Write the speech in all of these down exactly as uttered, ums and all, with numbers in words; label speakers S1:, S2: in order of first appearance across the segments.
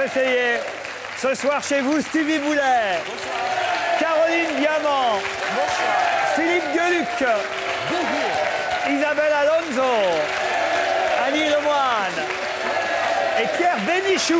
S1: essayez. Ce soir chez vous, Stevie Boulet. Bonsoir. Caroline Diamant. Bonsoir. Philippe Gueluc. Bonjour. Isabelle Alonso. Annie Lemoine. Et Pierre Bénichou.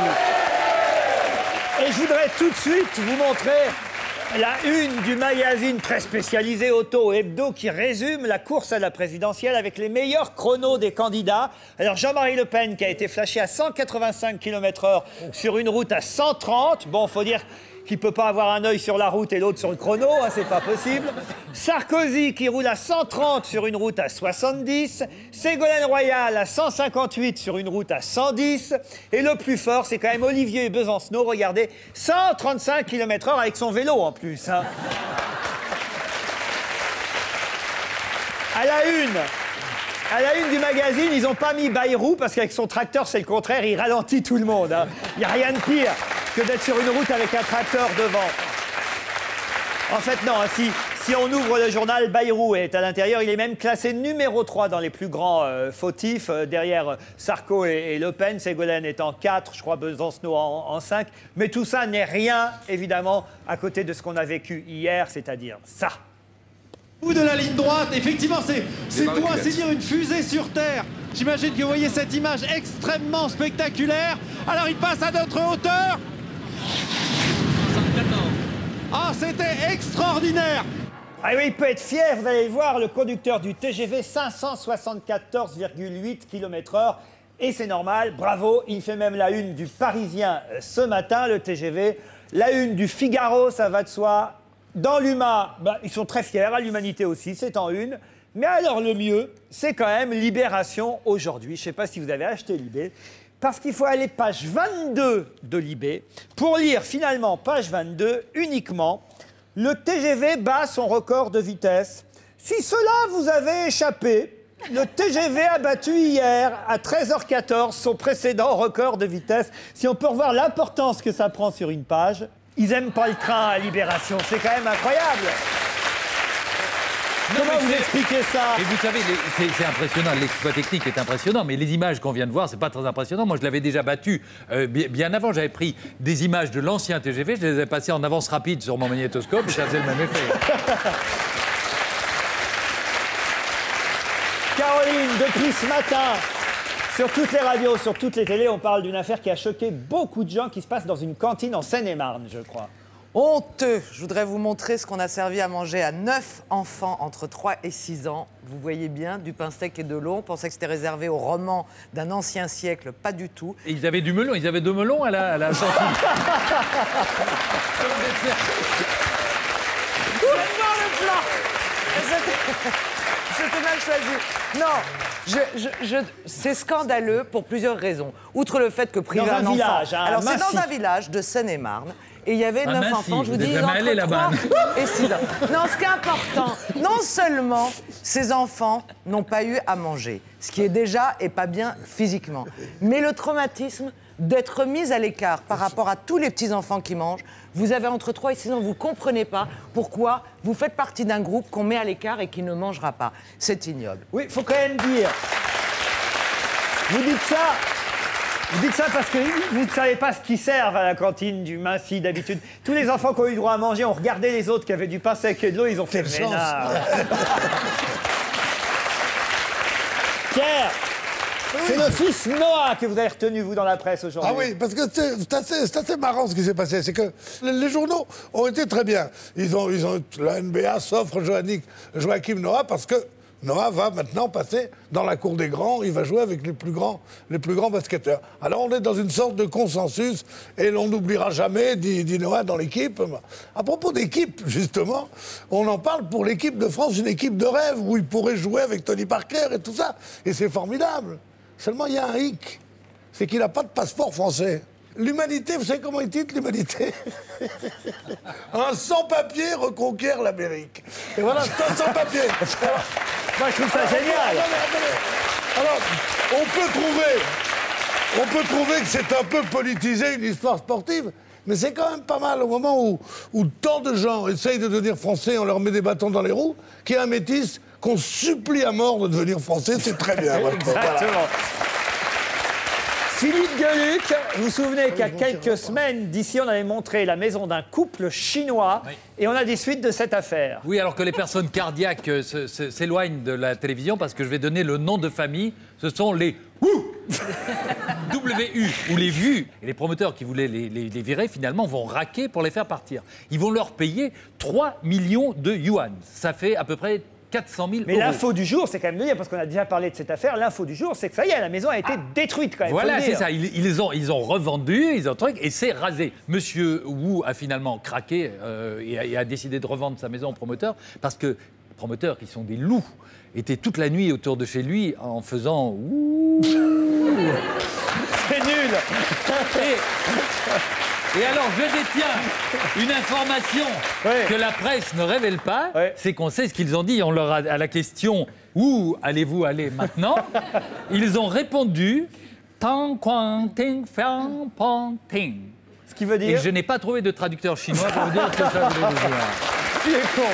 S1: Et je voudrais tout de suite vous montrer la une du magazine très spécialisé Auto Hebdo qui résume la course à la présidentielle avec les meilleurs chronos des candidats. Alors Jean-Marie Le Pen qui a été flashé à cent quatre-vingt-cinq kilomètres heure sur une route à cent trente. Bon, faut dire qu'il ne peut pas avoir un œil sur la route et l'autre sur le chrono, hein, c'est pas possible. Sarkozy qui roule à cent trente sur une route à soixante-dix. Ségolène Royal à cent cinquante-huit sur une route à cent dix. Et le plus fort, c'est quand même Olivier Besancenot, regardez, cent trente-cinq kilomètres heure avec son vélo en plus. Hein. À la une À la une du magazine, ils n'ont pas mis Bayrou parce qu'avec son tracteur, c'est le contraire, il ralentit tout le monde. Il hein. n'y a rien de pire que d'être sur une route avec un tracteur devant. En fait, non, hein, si, si on ouvre le journal, Bayrou est à l'intérieur. Il est même classé numéro trois dans les plus grands euh, fautifs, euh, derrière Sarko et, et Le Pen. Ségolène est en quatre, je crois Besancenot en, en cinq. Mais tout ça n'est rien, évidemment, à côté de ce qu'on a vécu hier, c'est-à-dire ça.
S2: Bout de la ligne droite, effectivement, c'est pour ainsi dire une fusée sur Terre. J'imagine que vous voyez cette image extrêmement spectaculaire. Alors il passe à notre hauteur. Ah, c'était extraordinaire.
S1: Ah oui, il peut être fier, vous allez le voir, le conducteur du T G V, cinq cent soixante-quatorze virgule huit kilomètres heure. Et c'est normal, bravo, il fait même la une du Parisien ce matin, le T G V. La une du Figaro, ça va de soi. Dans l'U M A, bah, ils sont très fiers, à l'Humanité aussi, c'est en une. Mais alors le mieux, c'est quand même Libération aujourd'hui. Je ne sais pas si vous avez acheté Libé, parce qu'il faut aller page vingt-deux de Libé pour lire finalement page vingt-deux uniquement. Le T G V bat son record de vitesse. Si cela vous avait échappé, le T G V a battu hier à treize heures quatorze son précédent record de vitesse. Si on peut revoir l'importance que ça prend sur une page. Ils n'aiment pas le train à Libération, c'est quand même incroyable. Non, comment vous expliquez ça?
S3: Et vous savez, c'est impressionnant, l'exploit technique est impressionnant, mais les images qu'on vient de voir, c'est pas très impressionnant. Moi, je l'avais déjà battu euh, bien, bien avant. J'avais pris des images de l'ancien T G V, je les avais passées en avance rapide sur mon magnétoscope, et ça faisait le même effet.
S1: Caroline, depuis ce matin, sur toutes les radios, sur toutes les télés, on parle d'une affaire qui a choqué beaucoup de gens, qui se passe dans une cantine en Seine-et-Marne, je crois.
S4: Honteux. Je voudrais vous montrer ce qu'on a servi à manger à neuf enfants entre trois et six ans. Vous voyez bien, du pain sec et de l'eau. On pensait que c'était réservé aux romans d'un ancien siècle. Pas du tout.
S3: Et ils avaient du melon, ils avaient deux melons à la, à la sortie.
S4: J'adore le plat. C'était mal choisi. Non. Je, je, je, c'est scandaleux pour plusieurs raisons. Outre le fait que priver
S1: dans un,
S4: un enfant...
S1: village, hein,
S4: alors, c'est dans un village de Seine-et-Marne. Et il y avait neuf enfants, je vous dis, entre trois et six ans. Non, ce qui est important, non seulement ces enfants n'ont pas eu à manger, ce qui est déjà et pas bien physiquement, mais le traumatisme d'être mis à l'écart par rapport à tous les petits-enfants qui mangent. Vous avez entre trois et six ans, vous ne comprenez pas pourquoi vous faites partie d'un groupe qu'on met à l'écart et qui ne mangera pas. C'est ignoble.
S1: Oui, il faut quand même dire... Vous dites ça... Vous dites ça parce que vous ne savez pas ce qu'ils servent à la cantine du Mincy d'habitude. Tous les enfants qui ont eu droit à manger ont regardé les autres qui avaient du pain sec et de l'eau, ils ont fait vénard. Pierre, oui. C'est le fils Noah que vous avez retenu, vous, dans la presse aujourd'hui.
S5: Ah oui, parce que c'est assez, assez marrant ce qui s'est passé. C'est que les, les journaux ont été très bien. Ils ont, ils ont, la N B A s'offre Joachim Noah parce que Noah va maintenant passer dans la cour des grands, il va jouer avec les plus grands, les plus grands basketteurs. Alors on est dans une sorte de consensus et l'on n'oubliera jamais, dit, dit Noah, dans l'équipe. À propos d'équipe, justement, on en parle pour l'équipe de France, une équipe de rêve où il pourrait jouer avec Tony Parker et tout ça. Et c'est formidable. Seulement, il y a un hic, c'est qu'il n'a pas de passeport français. L'humanité, vous savez comment il titre l'humanité? Un sans-papier reconquiert l'Amérique. Et voilà, c'est un sans-papier.
S1: Moi, je trouve ça génial.
S5: Alors, on peut trouver, on peut trouver que c'est un peu politisé, une histoire sportive, mais c'est quand même pas mal au moment où, où tant de gens essayent de devenir français, on leur met des bâtons dans les roues, qu'il y a un métis qu'on supplie à mort de devenir français, c'est très bien.
S1: Exactement.
S5: Voilà.
S1: Philippe Gueluc, vous vous souvenez qu'il y a quelques semaines d'ici, on avait montré la maison d'un couple chinois oui. et on a des suites de cette affaire.
S3: Oui, alors que les personnes cardiaques s'éloignent de la télévision parce que je vais donner le nom de famille, ce sont les W U ou les vues. Et les promoteurs qui voulaient les, les, les virer, finalement, vont raquer pour les faire partir. Ils vont leur payer trois millions de yuan. Ça fait à peu près quatre cent mille
S1: Mais
S3: euros.
S1: l'info du jour, c'est quand même de dire, parce qu'on a déjà parlé de cette affaire, l'info du jour, c'est que ça y est, la maison a été ah. détruite quand même.
S3: Voilà, c'est ça. Ils, ils, ont, ils ont revendu, ils ont truc, et c'est rasé. Monsieur Wu a finalement craqué euh, et, a, et a décidé de revendre sa maison au promoteur, parce que les promoteurs, qui sont des loups, étaient toute la nuit autour de chez lui en faisant ouh.
S1: C'est nul.
S3: Et, et alors, je détiens une information ouais. que la presse ne révèle pas, ouais. c'est qu'on sait ce qu'ils ont dit. On leur a, à la question « Où allez-vous aller maintenant ?» Ils ont répondu « Tang Quang Ting Fiang Pong Ting ».
S1: Ce qui veut dire...
S3: Et je n'ai pas trouvé de traducteur chinois pour vous dire ce que ça voulait dire.
S1: Tu es con.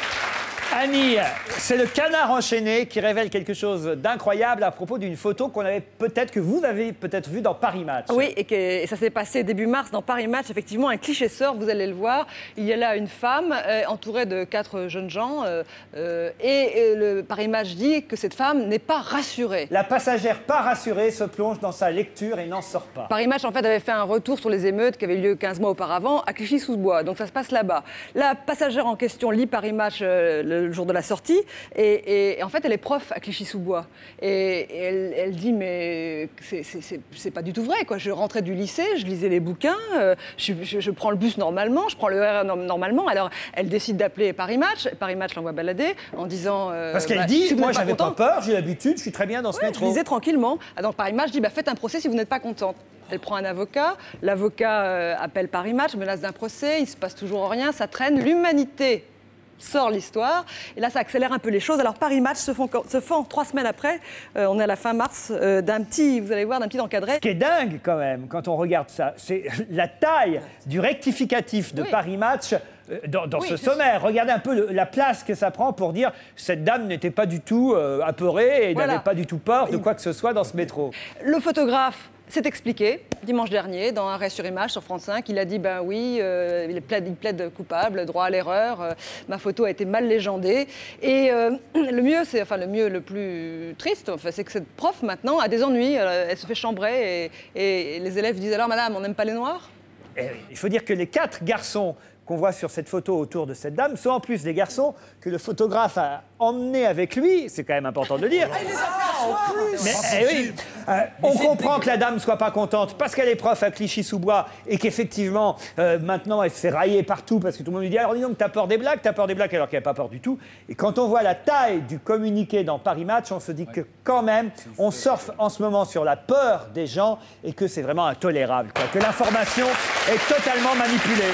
S1: Annie, c'est le Canard enchaîné qui révèle quelque chose d'incroyable à propos d'une photo qu'on avait peut-être, que vous avez peut-être vue dans Paris Match.
S6: Oui, et, que, et ça s'est passé début mars dans Paris Match. Effectivement, un cliché sort, vous allez le voir. Il y a là une femme euh, entourée de quatre jeunes gens. Euh, euh, et, et le Paris Match dit que cette femme n'est pas rassurée.
S1: La passagère pas rassurée se plonge dans sa lecture et n'en sort pas.
S6: Paris Match, en fait, avait fait un retour sur les émeutes qui avaient lieu quinze mois auparavant à Clichy-sous-Bois. Donc ça se passe là-bas. La passagère en question lit Paris Match euh, le le jour de la sortie, et, et, et en fait, elle est prof à Clichy-sous-Bois. Et, et elle, elle dit, mais c'est pas du tout vrai, quoi. Je rentrais du lycée, je lisais les bouquins, euh, je, je, je prends le bus normalement, je prends le R E R normalement. Alors, elle décide d'appeler Paris Match. Paris Match l'envoie balader en disant... Euh,
S1: Parce qu'elle
S6: bah,
S1: dit,
S6: si
S1: moi, j'avais pas peur, j'ai l'habitude, je suis très bien dans ce
S6: ouais,
S1: métro.
S6: Je lisais tranquillement. Alors, Paris Match dit, bah, faites un procès si vous n'êtes pas contente. Elle prend un avocat, l'avocat euh, appelle Paris Match, menace d'un procès, il ne se passe toujours rien, ça traîne. L'humanité sort l'histoire, et là ça accélère un peu les choses. Alors Paris Match se font, se font trois semaines après, euh, on est à la fin mars, euh, d'un petit, vous allez voir, d'un petit encadré.
S1: Ce qui est dingue quand même, quand on regarde ça, c'est la taille du rectificatif de oui. Paris Match euh, dans, dans oui, ce sommaire. Regardez un peu le, la place que ça prend pour dire cette dame n'était pas du tout euh, apeurée et voilà. n'avait pas du tout peur de quoi que ce soit dans ce métro.
S6: Le photographe s'est expliqué dimanche dernier dans Arrêt sur image sur France cinq. Il a dit ben oui, euh, il, plaide, il plaide coupable, droit à l'erreur. Euh, ma photo a été mal légendée. Et euh, le mieux, c'est enfin le mieux, le plus triste, enfin, c'est que cette prof maintenant a des ennuis. Euh, elle se fait chambrer et, et les élèves disent alors madame, on n'aime pas les noirs.
S1: Et il faut dire que les quatre garçons qu'on voit sur cette photo autour de cette dame sont en plus des garçons que le photographe a emmenés avec lui. C'est quand même important de le dire.
S4: Ah, il les a fait en plus.
S1: Mais, eh oui, euh, on comprend que la dame ne soit pas contente parce qu'elle est prof à Clichy-sous-Bois et qu'effectivement, euh, maintenant, elle se fait railler partout parce que tout le monde lui dit « Alors dis donc, t'as peur des blagues, t'as peur des blagues » alors qu'elle n'a pas peur du tout. Et quand on voit la taille du communiqué dans Paris Match, on se dit que quand même, on surfe en ce moment sur la peur des gens et que c'est vraiment intolérable, quoi, que l'information est totalement manipulée.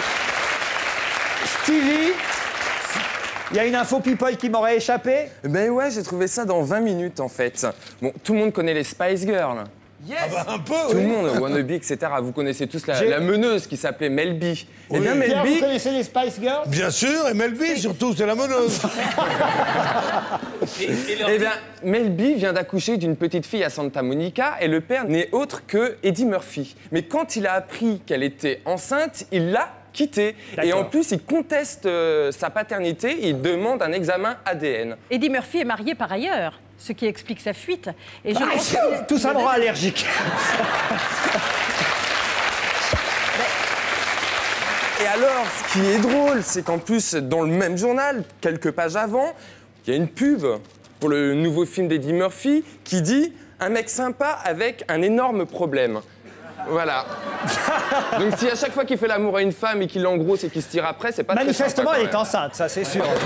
S1: Stevie, il y a une info people qui m'aurait échappé?
S7: Ben ouais, j'ai trouvé ça dans vingt minutes en fait. Bon, tout le monde connaît les Spice Girls.
S5: Yes. Ah bah un peu,
S7: Tout
S5: oui.
S7: le monde, Wannabe, et cetera. Vous connaissez tous la, la meneuse qui s'appelait Mel B.
S5: Oui.
S7: Eh bien, Mel
S1: Pierre,
S7: B...
S1: vous connaissez les Spice Girls?
S5: Bien sûr, et Mel B surtout, c'est la meneuse.
S7: et, et Eh bien, Mel B vient d'accoucher d'une petite fille à Santa Monica et le père n'est autre que Eddie Murphy. Mais quand il a appris qu'elle était enceinte, il l'a quitté. Et en plus, il conteste euh, sa paternité et il demande un examen A D N.
S8: Eddie Murphy est marié par ailleurs, ce qui explique sa fuite. Et je
S1: ah,
S8: pense
S1: tout ça me rend allergique.
S7: Et alors, ce qui est drôle, c'est qu'en plus, dans le même journal, quelques pages avant, il y a une pub pour le nouveau film d'Eddie Murphy qui dit « Un mec sympa avec un énorme problème ». Voilà. Donc si à chaque fois qu'il fait l'amour à une femme et qu'il l'engrosse et qu'il se tire après, c'est pas
S1: manifestement,
S7: très sympa,
S1: elle est enceinte, ça c'est sûr.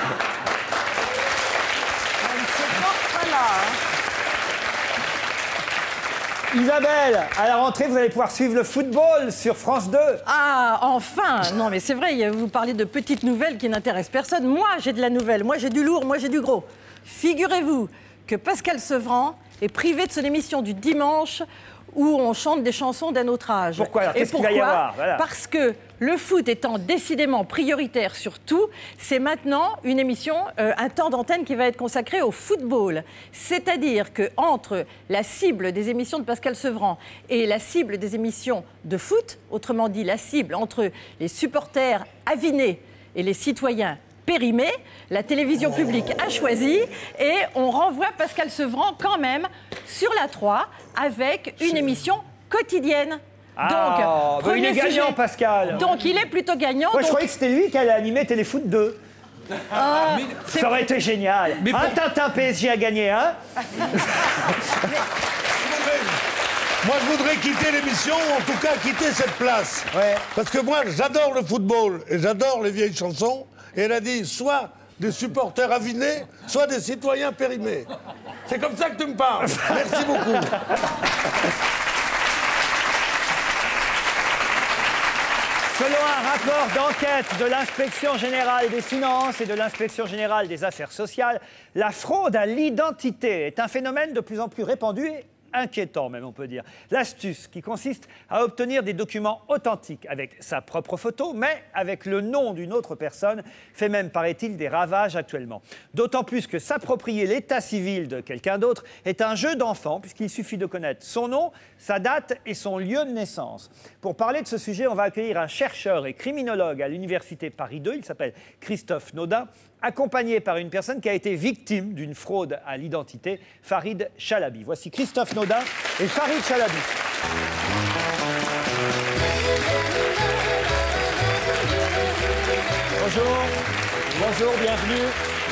S1: Isabelle, à la rentrée, vous allez pouvoir suivre le football sur France deux.
S8: Ah, enfin! Non, mais c'est vrai, vous parlez de petites nouvelles qui n'intéressent personne. Moi, j'ai de la nouvelle, moi, j'ai du lourd, moi, j'ai du gros. Figurez-vous que Pascal Sevran est privé de son émission du dimanche où on chante des chansons d'un autre âge.
S1: Pourquoi alors?
S8: Et
S1: qu'est-ce qu'il va y avoir? Voilà.
S8: Parce que le foot étant décidément prioritaire sur tout, c'est maintenant une émission, euh, un temps d'antenne qui va être consacré au football. C'est-à-dire qu'entre la cible des émissions de Pascal Sevran et la cible des émissions de foot, autrement dit la cible entre les supporters avinés et les citoyens périmés, la télévision publique a choisi et on renvoie Pascal Sevran quand même sur la trois avec une émission quotidienne.
S1: Ah,
S8: donc,
S1: bah il est gagnant,
S8: sujet.
S1: Pascal.
S8: Donc, il est plutôt gagnant.
S1: Moi,
S8: donc...
S1: je croyais que c'était lui qui allait animer Téléfoot deux.
S8: Ah,
S1: ça aurait été génial. Mais un Tintin P S G a gagné, hein.
S5: Moi, je voudrais quitter l'émission, ou en tout cas quitter cette place.
S1: Ouais.
S5: Parce que moi, j'adore le football et j'adore les vieilles chansons. Et elle a dit soit des supporters avinés, soit des citoyens périmés. C'est comme ça que tu me parles. Merci beaucoup.
S1: Selon un rapport d'enquête de l'Inspection générale des finances et de l'Inspection générale des affaires sociales, la fraude à l'identité est un phénomène de plus en plus répandu et inquiétant même, on peut dire. L'astuce qui consiste à obtenir des documents authentiques avec sa propre photo, mais avec le nom d'une autre personne, fait même, paraît-il, des ravages actuellement. D'autant plus que s'approprier l'état civil de quelqu'un d'autre est un jeu d'enfant, puisqu'il suffit de connaître son nom, sa date et son lieu de naissance. Pour parler de ce sujet, on va accueillir un chercheur et criminologue à l'Université Paris deux, il s'appelle Christophe Naudin, accompagné par une personne qui a été victime d'une fraude à l'identité, Farid Chalabi. Voici Christophe Naudin et Farid Chalabi. Bonjour, bonjour, bienvenue.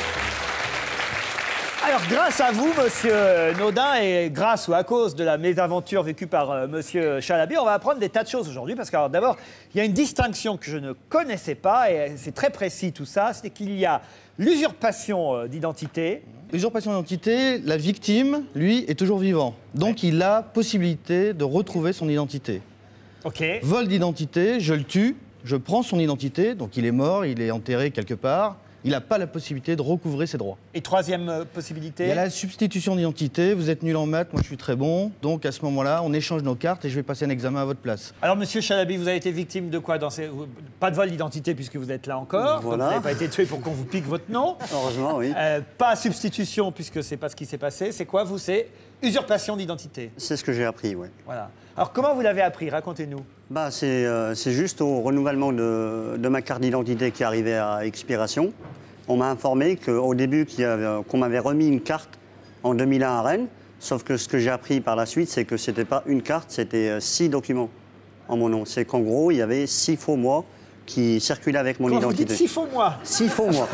S1: Alors, grâce à vous, monsieur Naudin, et grâce ou à cause de la mésaventure vécue par euh, monsieur Chalabi, on va apprendre des tas de choses aujourd'hui. Parce que, d'abord, il y a une distinction que je ne connaissais pas, et c'est très précis tout ça, c'est qu'il y a l'usurpation euh, d'identité.
S9: L'usurpation d'identité, la victime, lui, est toujours vivant. Donc, ouais. il a possibilité de retrouver son identité.
S1: OK.
S9: Vol d'identité, je le tue, je prends son identité, donc il est mort, il est enterré quelque part. Il n'a pas la possibilité de recouvrer ses droits.
S1: Et troisième euh, possibilité?
S9: Il y a la substitution d'identité. Vous êtes nul en maths, moi je suis très bon. Donc à ce moment-là, on échange nos cartes et je vais passer un examen à votre place.
S1: Alors monsieur Chalabi, vous avez été victime de quoi dans ces... Pas de vol d'identité puisque vous êtes là encore.
S10: Voilà.
S1: Vous n'avez pas été tué pour qu'on vous pique votre nom.
S10: Heureusement, oui.
S1: Euh, pas substitution puisque c'est pas ce qui s'est passé. C'est quoi vous? C'est usurpation d'identité.
S10: C'est ce que j'ai appris, oui.
S1: Voilà. Alors comment vous l'avez appris? Racontez-nous.
S10: Bah, c'est euh, c'est juste au renouvellement de, de ma carte d'identité qui arrivait à expiration. On m'a informé qu'au début, qu'on m'avait remis une carte en deux mille un à Rennes, sauf que ce que j'ai appris par la suite, c'est que ce n'était pas une carte, c'était six documents en mon nom. C'est qu'en gros, il y avait six faux mois qui circulaient avec mon
S1: Quand
S10: identité.
S1: Vous dites six faux mois?
S10: Six faux mois.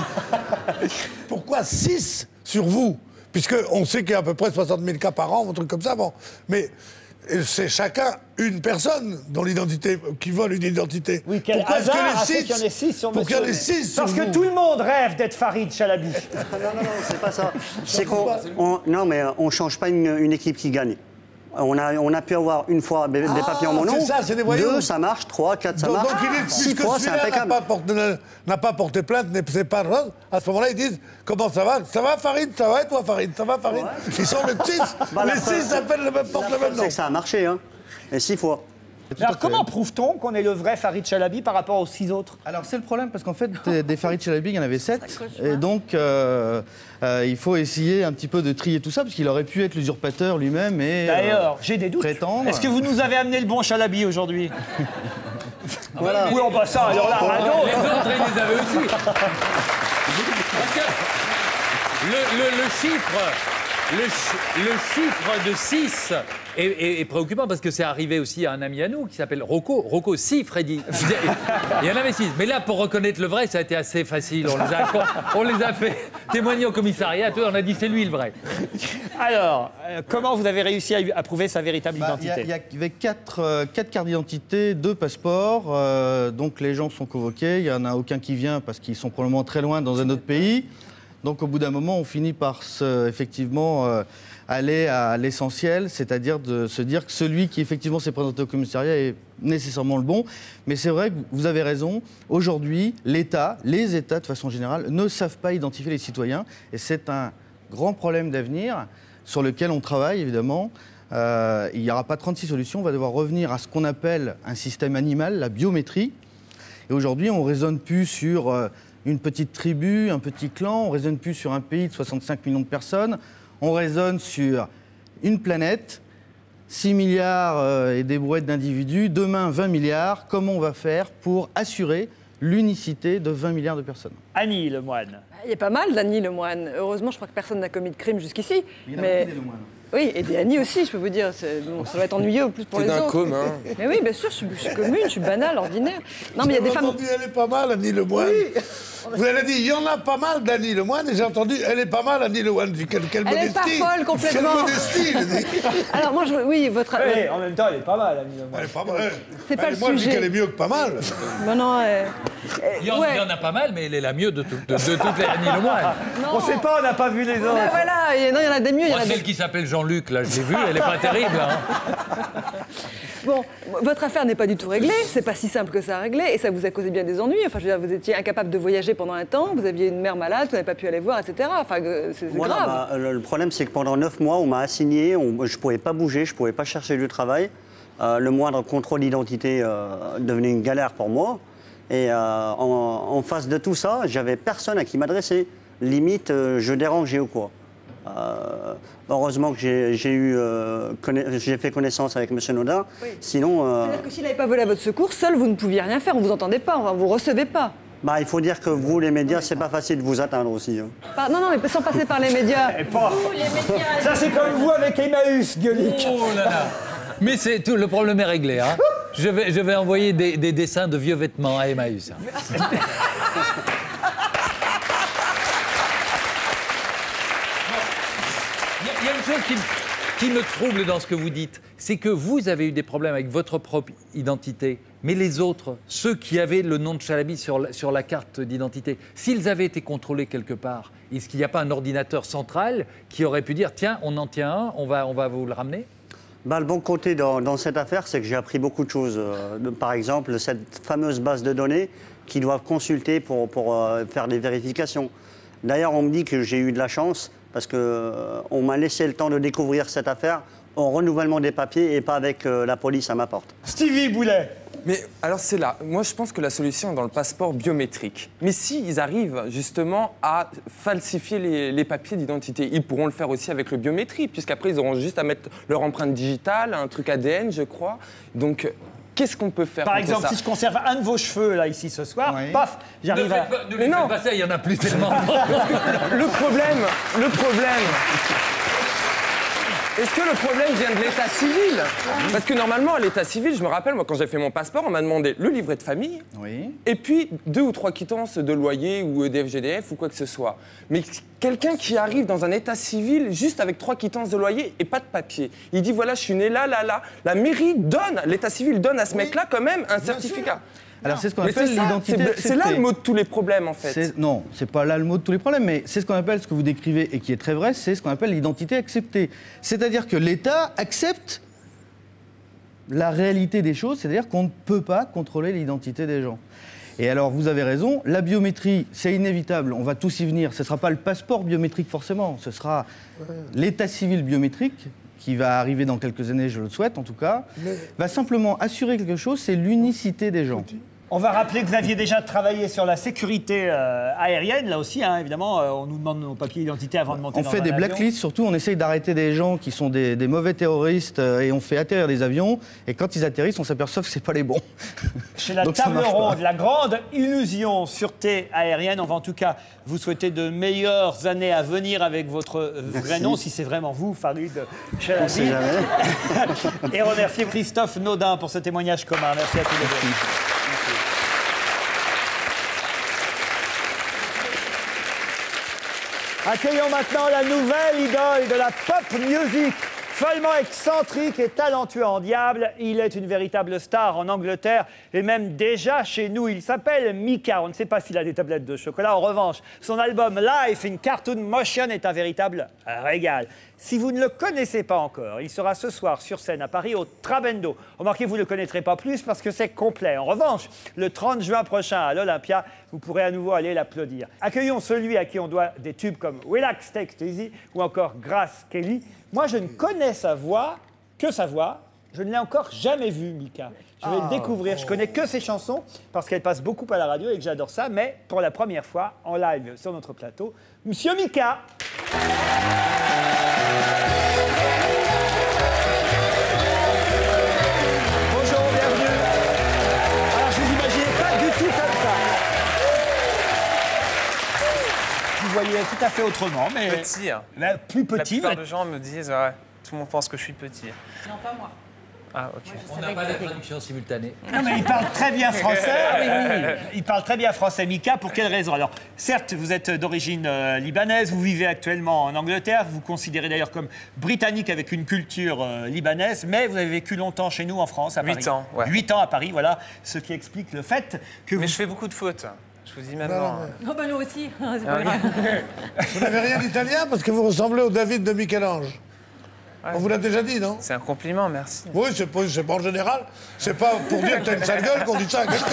S5: Pourquoi six sur vous? Puisqu'on sait qu'il y a à peu près soixante mille cas par an, un truc comme ça. Bon. Mais c'est chacun une personne dont l'identité, qui vole une identité.
S1: Oui, quel
S5: Pourquoi
S1: hasard
S5: est-ce
S1: a fait qu'il y en ait six sur
S5: Pour qu'il y en ait
S1: monsieur
S5: six sur
S1: Parce que
S5: vous.
S1: tout le monde rêve d'être Farid Chalabi.
S10: non, non, non, c'est pas ça. C'est qu'on, on- non, mais on change pas une, une équipe qui gagne. On a, on a pu avoir une fois des, des
S5: Ah,
S10: papiers en mon nom.
S5: c'est ça, c'est des voyous.
S10: Deux, ça marche. Trois, quatre, ça
S5: Donc,
S10: marche.
S5: donc il est,
S10: Six
S5: puisque
S10: fois, c'est
S5: celui-là n'a
S10: impeccable.
S5: pas, porté, n'a pas porté plainte, n'est c'est pas grave, à ce moment-là, ils disent comment ça va? Ça va, Farid? Ça va, et toi, Farid? Ça va, Farid? Ils sont les six.
S10: Bah, la
S5: les
S10: preuve-
S5: six s'appellent le même, portent
S10: La
S5: le même
S10: preuve,
S5: nom.
S10: c'est que ça a marché, hein. Et six fois.
S1: Alors comment prouve-t-on qu'on est le vrai Farid Chalabi par rapport aux six autres?
S9: Alors c'est le problème parce qu'en fait des, des Farid Chalabi, il y en avait sept. Et donc euh, euh, il faut essayer un petit peu de trier tout ça parce qu'il aurait pu être l'usurpateur lui-même et
S1: D'ailleurs,
S9: euh,
S1: j'ai des doutes.
S9: prétendre.
S1: Est-ce que vous nous avez amené le bon Chalabi aujourd'hui?
S10: Voilà.
S1: Oui, on passe ça, alors là, à
S3: Les
S1: d'autres.
S3: autres, ils les avaient aussi. Parce que le, le- le chiffre, le, chi- le chiffre de six est, est- est préoccupant parce que c'est arrivé aussi à un ami à nous qui s'appelle Rocco. Rocco, si, Freddy. Il y en avait six. Mais là, pour reconnaître le vrai, ça a été assez facile. On les a, on les a fait témoigner au commissariat. Tout, on a dit c'est lui le vrai.
S1: Alors, euh, comment vous avez réussi à, à prouver sa véritable
S9: Bah, il y a-
S1: identité?
S9: il y, avait quatre, euh, quatre cartes d'identité, deux passeports. euh, donc les gens sont convoqués. Il n'y en a aucun qui vient parce qu'ils sont probablement très loin dans un autre pays. Donc au bout d'un moment, on finit par se, effectivement euh, aller à l'essentiel, c'est-à-dire de se dire que celui qui effectivement s'est présenté au commissariat est nécessairement le bon. Mais c'est vrai que vous avez raison. Aujourd'hui, l'État, les États de façon générale, ne savent pas identifier les citoyens. Et c'est un grand problème d'avenir sur lequel on travaille évidemment. Euh, il n'y aura pas trente-six solutions. On va devoir revenir à ce qu'on appelle un système animal, la biométrie. Et aujourd'hui, on ne raisonne plus sur euh, une petite tribu, un petit clan, on ne raisonne plus sur un pays de soixante-cinq millions de personnes, on raisonne sur une planète, six milliards euh, et des brouettes d'individus, demain vingt milliards. Comment on va faire pour assurer l'unicité de vingt milliards de personnes?
S1: Annie Lemoine.
S6: Il y a pas mal d'Annie Lemoine. Heureusement, je crois que personne n'a commis de crime jusqu'ici.
S9: Il y en a
S6: mais...
S9: beaucoup des Lemoine.
S6: Oui, et des Annie aussi, je peux vous dire. Bon, ça va être ennuyeux plus pour les autres.
S7: C'est d'un commun.
S6: Mais oui, bien sûr, je suis, je suis commune, je suis banale, ordinaire. Non, mais il y a des femmes...
S5: entendu, elle est pas mal, Annie Lemoine. Oui. Vous avez dit, il y en a pas mal d'Annie Lemoine, et j'ai entendu, elle est pas mal, Annie Lemoine. Quelle, quelle
S6: Elle
S5: modestie.
S6: est pas folle, complètement.
S5: Quelle modestie, il dit.
S6: Alors moi, je... oui, votre...
S1: Oui, en même temps, elle est pas mal, Annie Lemoine.
S5: Elle est pas mal.
S6: C'est pas le
S5: Moi, je dis
S6: sujet.
S5: qu'elle est mieux que pas mal.
S6: Non, non, euh...
S3: Il y, en,
S6: ouais.
S3: il y en a pas mal, mais elle est la mieux de, tout- de, de toutes les Annie Lemoine.
S1: On sait pas, on n'a pas vu les autres.
S6: Ben voilà, et non, il y en a des mieux, il y en
S3: Moi,
S6: a des...
S3: celle qui s'appelle Jean-Luc, là, je l'ai vue, elle est pas terrible. Hein.
S6: Bon, votre affaire n'est pas du tout réglée, c'est pas si simple que ça à régler, et ça vous a causé bien des ennuis. Enfin, je veux dire, vous étiez incapable de voyager pendant un temps, vous aviez une mère malade, vous n'avez pas pu aller voir, et cetera. Enfin, euh, c'est c'est
S10: Voilà,
S6: grave.
S10: bah, le, le problème, c'est que pendant neuf mois, on m'a assigné, on- je ne pouvais pas bouger, je ne pouvais pas chercher du travail. Euh, le moindre contrôle d'identité euh, devenait une galère pour moi. Et euh, en, en face de tout ça, j'avais personne à qui m'adresser. Limite, euh, je dérangeais ou quoi. Euh, heureusement que j'ai j'ai eu, euh, conna- j'ai fait connaissance avec M. Nodin.
S6: Oui.
S10: Sinon, euh,
S6: C'est-à-dire que s'il n'avait pas volé à votre secours, seul, vous ne pouviez rien faire, on ne vous entendait pas, on ne vous recevez pas.
S10: bah, il faut dire que vous, les médias, c'est pas facile de vous atteindre aussi. hein.
S6: Par- Non, non, mais sans passer par les médias.
S1: Et pas- Ça, c'est comme vous avec Emmaüs, Gueuluc.
S3: Oh là là. Mais c'est tout, le problème est réglé. Hein. Je, vais, je vais envoyer des, des dessins de vieux vêtements à Emmaüs. hein. Il y a- il y a une chose qui, me- qui me trouble dans ce que vous dites, c'est que vous avez eu des problèmes avec votre propre identité, mais les autres, ceux qui avaient le nom de Chalabi sur la, sur la carte d'identité, s'ils avaient été contrôlés quelque part, est-ce qu'il n'y a pas un ordinateur central qui aurait pu dire « Tiens, on en tient un, on va, on va vous le ramener »
S10: Bah, le bon côté dans, dans cette affaire, c'est que j'ai appris beaucoup de choses. Euh, de- par exemple, cette fameuse base de données qu'ils doivent consulter pour, pour euh, faire des vérifications. D'ailleurs, on me dit que j'ai eu de la chance parce qu'on euh, on m'a laissé le temps de découvrir cette affaire en renouvellement des papiers et pas avec euh, la police à ma porte.
S1: Stevie Boulet.
S7: Mais alors c'est là, moi je pense que la solution est dans le passeport biométrique. Mais s'ils arrivent justement à falsifier les, les papiers d'identité, ils pourront le faire aussi avec le biométrie, puisqu'après ils auront juste à mettre leur empreinte digitale, un truc A D N je crois. Donc qu'est-ce qu'on peut faire
S1: Par
S7: contre
S1: exemple,
S7: ça
S1: si je conserve un de vos cheveux, là, ici, ce soir,
S9: Oui.
S1: paf,
S3: Ne
S1: j'arrive à...
S3: faites pas, ne
S7: Mais
S3: lui
S7: non.
S3: faites pas ça, il n'y en a plus tellement.
S7: Le problème, le problème... Est-ce que le problème vient de l'état civil? Parce que normalement, à l'état civil, je me rappelle, moi, quand j'ai fait mon passeport, on m'a demandé le livret de famille,
S9: Oui.
S7: et puis deux ou trois quittances de loyer ou E D F G D F ou quoi que ce soit. Mais quelqu'un qui arrive dans un état civil juste avec trois quittances de loyer et pas de papier, il dit voilà, je suis né là, là, là. La mairie donne, l'état civil donne à ce mec-là quand même un certificat.
S9: Alors c'est ce qu'on
S7: Mais
S9: appelle
S7: c'est ça,
S9: l'identité
S7: c'est- c'est là
S9: acceptée.
S7: le mot de tous les problèmes en fait.
S9: C'est- Non, c'est pas là le mot de tous les problèmes, mais c'est ce qu'on appelle, ce que vous décrivez et qui est très vrai, c'est ce qu'on appelle l'identité acceptée. C'est-à-dire que l'État accepte la réalité des choses, c'est-à-dire qu'on ne peut pas contrôler l'identité des gens. Et alors, vous avez raison, la biométrie, c'est inévitable, on va tous y venir. Ce ne sera pas le passeport biométrique forcément, ce sera l'état civil biométrique, qui va arriver dans quelques années, je le souhaite en tout cas, va simplement assurer quelque chose, c'est l'unicité des gens.
S1: On va rappeler que vous aviez déjà travaillé sur la sécurité euh, aérienne, là aussi, hein, évidemment, euh, on nous demande nos papiers d'identité avant de monter
S9: On
S1: dans
S9: fait
S1: un
S9: des
S1: avion.
S9: blacklists, surtout on essaye d'arrêter des gens qui sont des, des mauvais terroristes euh, et on fait atterrir des avions. Et quand ils atterrissent, on s'aperçoit que c'est pas les bons.
S1: Chez la
S9: Donc ça
S1: table
S9: marche pas.
S1: ronde, la grande illusion sûreté aérienne. On va en tout cas vous souhaiter de meilleures années à venir avec votre euh, vrai nom, si c'est vraiment vous, Farid Chalabi.
S10: On sait jamais.
S1: Et remercier Christophe Nodin pour ce témoignage commun. Merci à tous les deux. Accueillons maintenant la nouvelle idole de la pop music. Follement excentrique et talentueux en diable, il est une véritable star en Angleterre et même déjà chez nous. Il s'appelle Mika. On ne sait pas s'il a des tablettes de chocolat. En revanche, son album Life in Cartoon Motion est un véritable régal. Si vous ne le connaissez pas encore, il sera ce soir sur scène à Paris au Trabendo. Remarquez, vous ne le connaîtrez pas plus parce que c'est complet. En revanche, le trente juin prochain à l'Olympia, vous pourrez à nouveau aller l'applaudir. Accueillons celui à qui on doit des tubes comme Relax, Take It Easy ou encore Grace Kelly. Moi, je ne connais sa voix que sa voix Je ne l'ai encore jamais vu, Mika. Je vais
S5: Ah,
S1: le découvrir. Je connais que ses chansons parce qu'elle passe beaucoup à la radio et que j'adore ça. Mais pour la première fois, en live sur notre plateau, Monsieur Mika. Bonjour, bienvenue. Alors, je vous imaginais pas du tout comme ça. Vous voyez tout à fait autrement, mais...
S11: Petit. Hein.
S1: mais plus
S11: La
S1: petit.
S11: plupart
S1: mais-
S11: de gens me disent, ouais, tout le monde pense que je suis petit.
S8: Non, pas moi.
S11: Ah, ok.
S3: On n'a pas de traduction simultanée.
S1: Non, mais il parle très bien français. Ah, oui, oui. Il parle très bien français, Mika. Pour quelle raison? Alors, certes, vous êtes d'origine euh, libanaise, vous vivez actuellement en Angleterre, vous vous considérez d'ailleurs comme britannique avec une culture euh, libanaise, mais vous avez vécu longtemps chez nous en France, à Paris.
S11: Huit ans, ouais.
S1: Huit ans à Paris, voilà, ce qui explique le fait que
S11: Mais
S1: vous...
S11: je fais beaucoup de fautes. Je vous dis maintenant.
S8: Oh, bah nous aussi. C'est
S11: Ah
S8: pas grave.
S5: Vous n'avez rien d'italien parce que vous ressemblez au David de Michel-Ange.
S11: Ouais,
S5: On vous l'a déjà dit, non?
S11: C'est un compliment, merci.
S5: Oui, c'est pas, c'est pas en général. C'est pas pour dire que t'as une sale gueule qu'on dit ça à quelqu'un.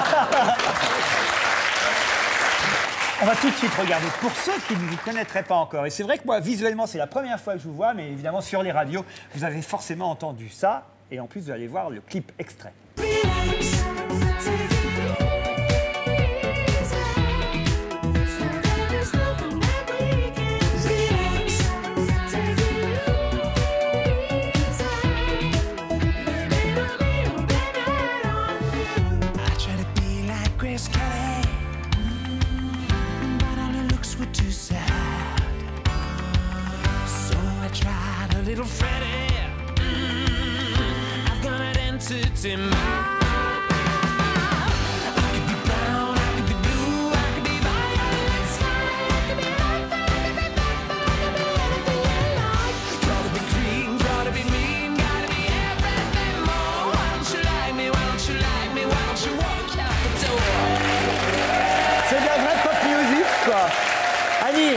S1: On va tout de suite regarder pour ceux qui ne vous connaîtraient pas encore. Et c'est vrai que moi, visuellement, c'est la première fois que je vous vois, mais évidemment, sur les radios, vous avez forcément entendu ça. Et en plus, vous allez voir le clip extrait. C'est de la vraie pop music, quoi. Annie.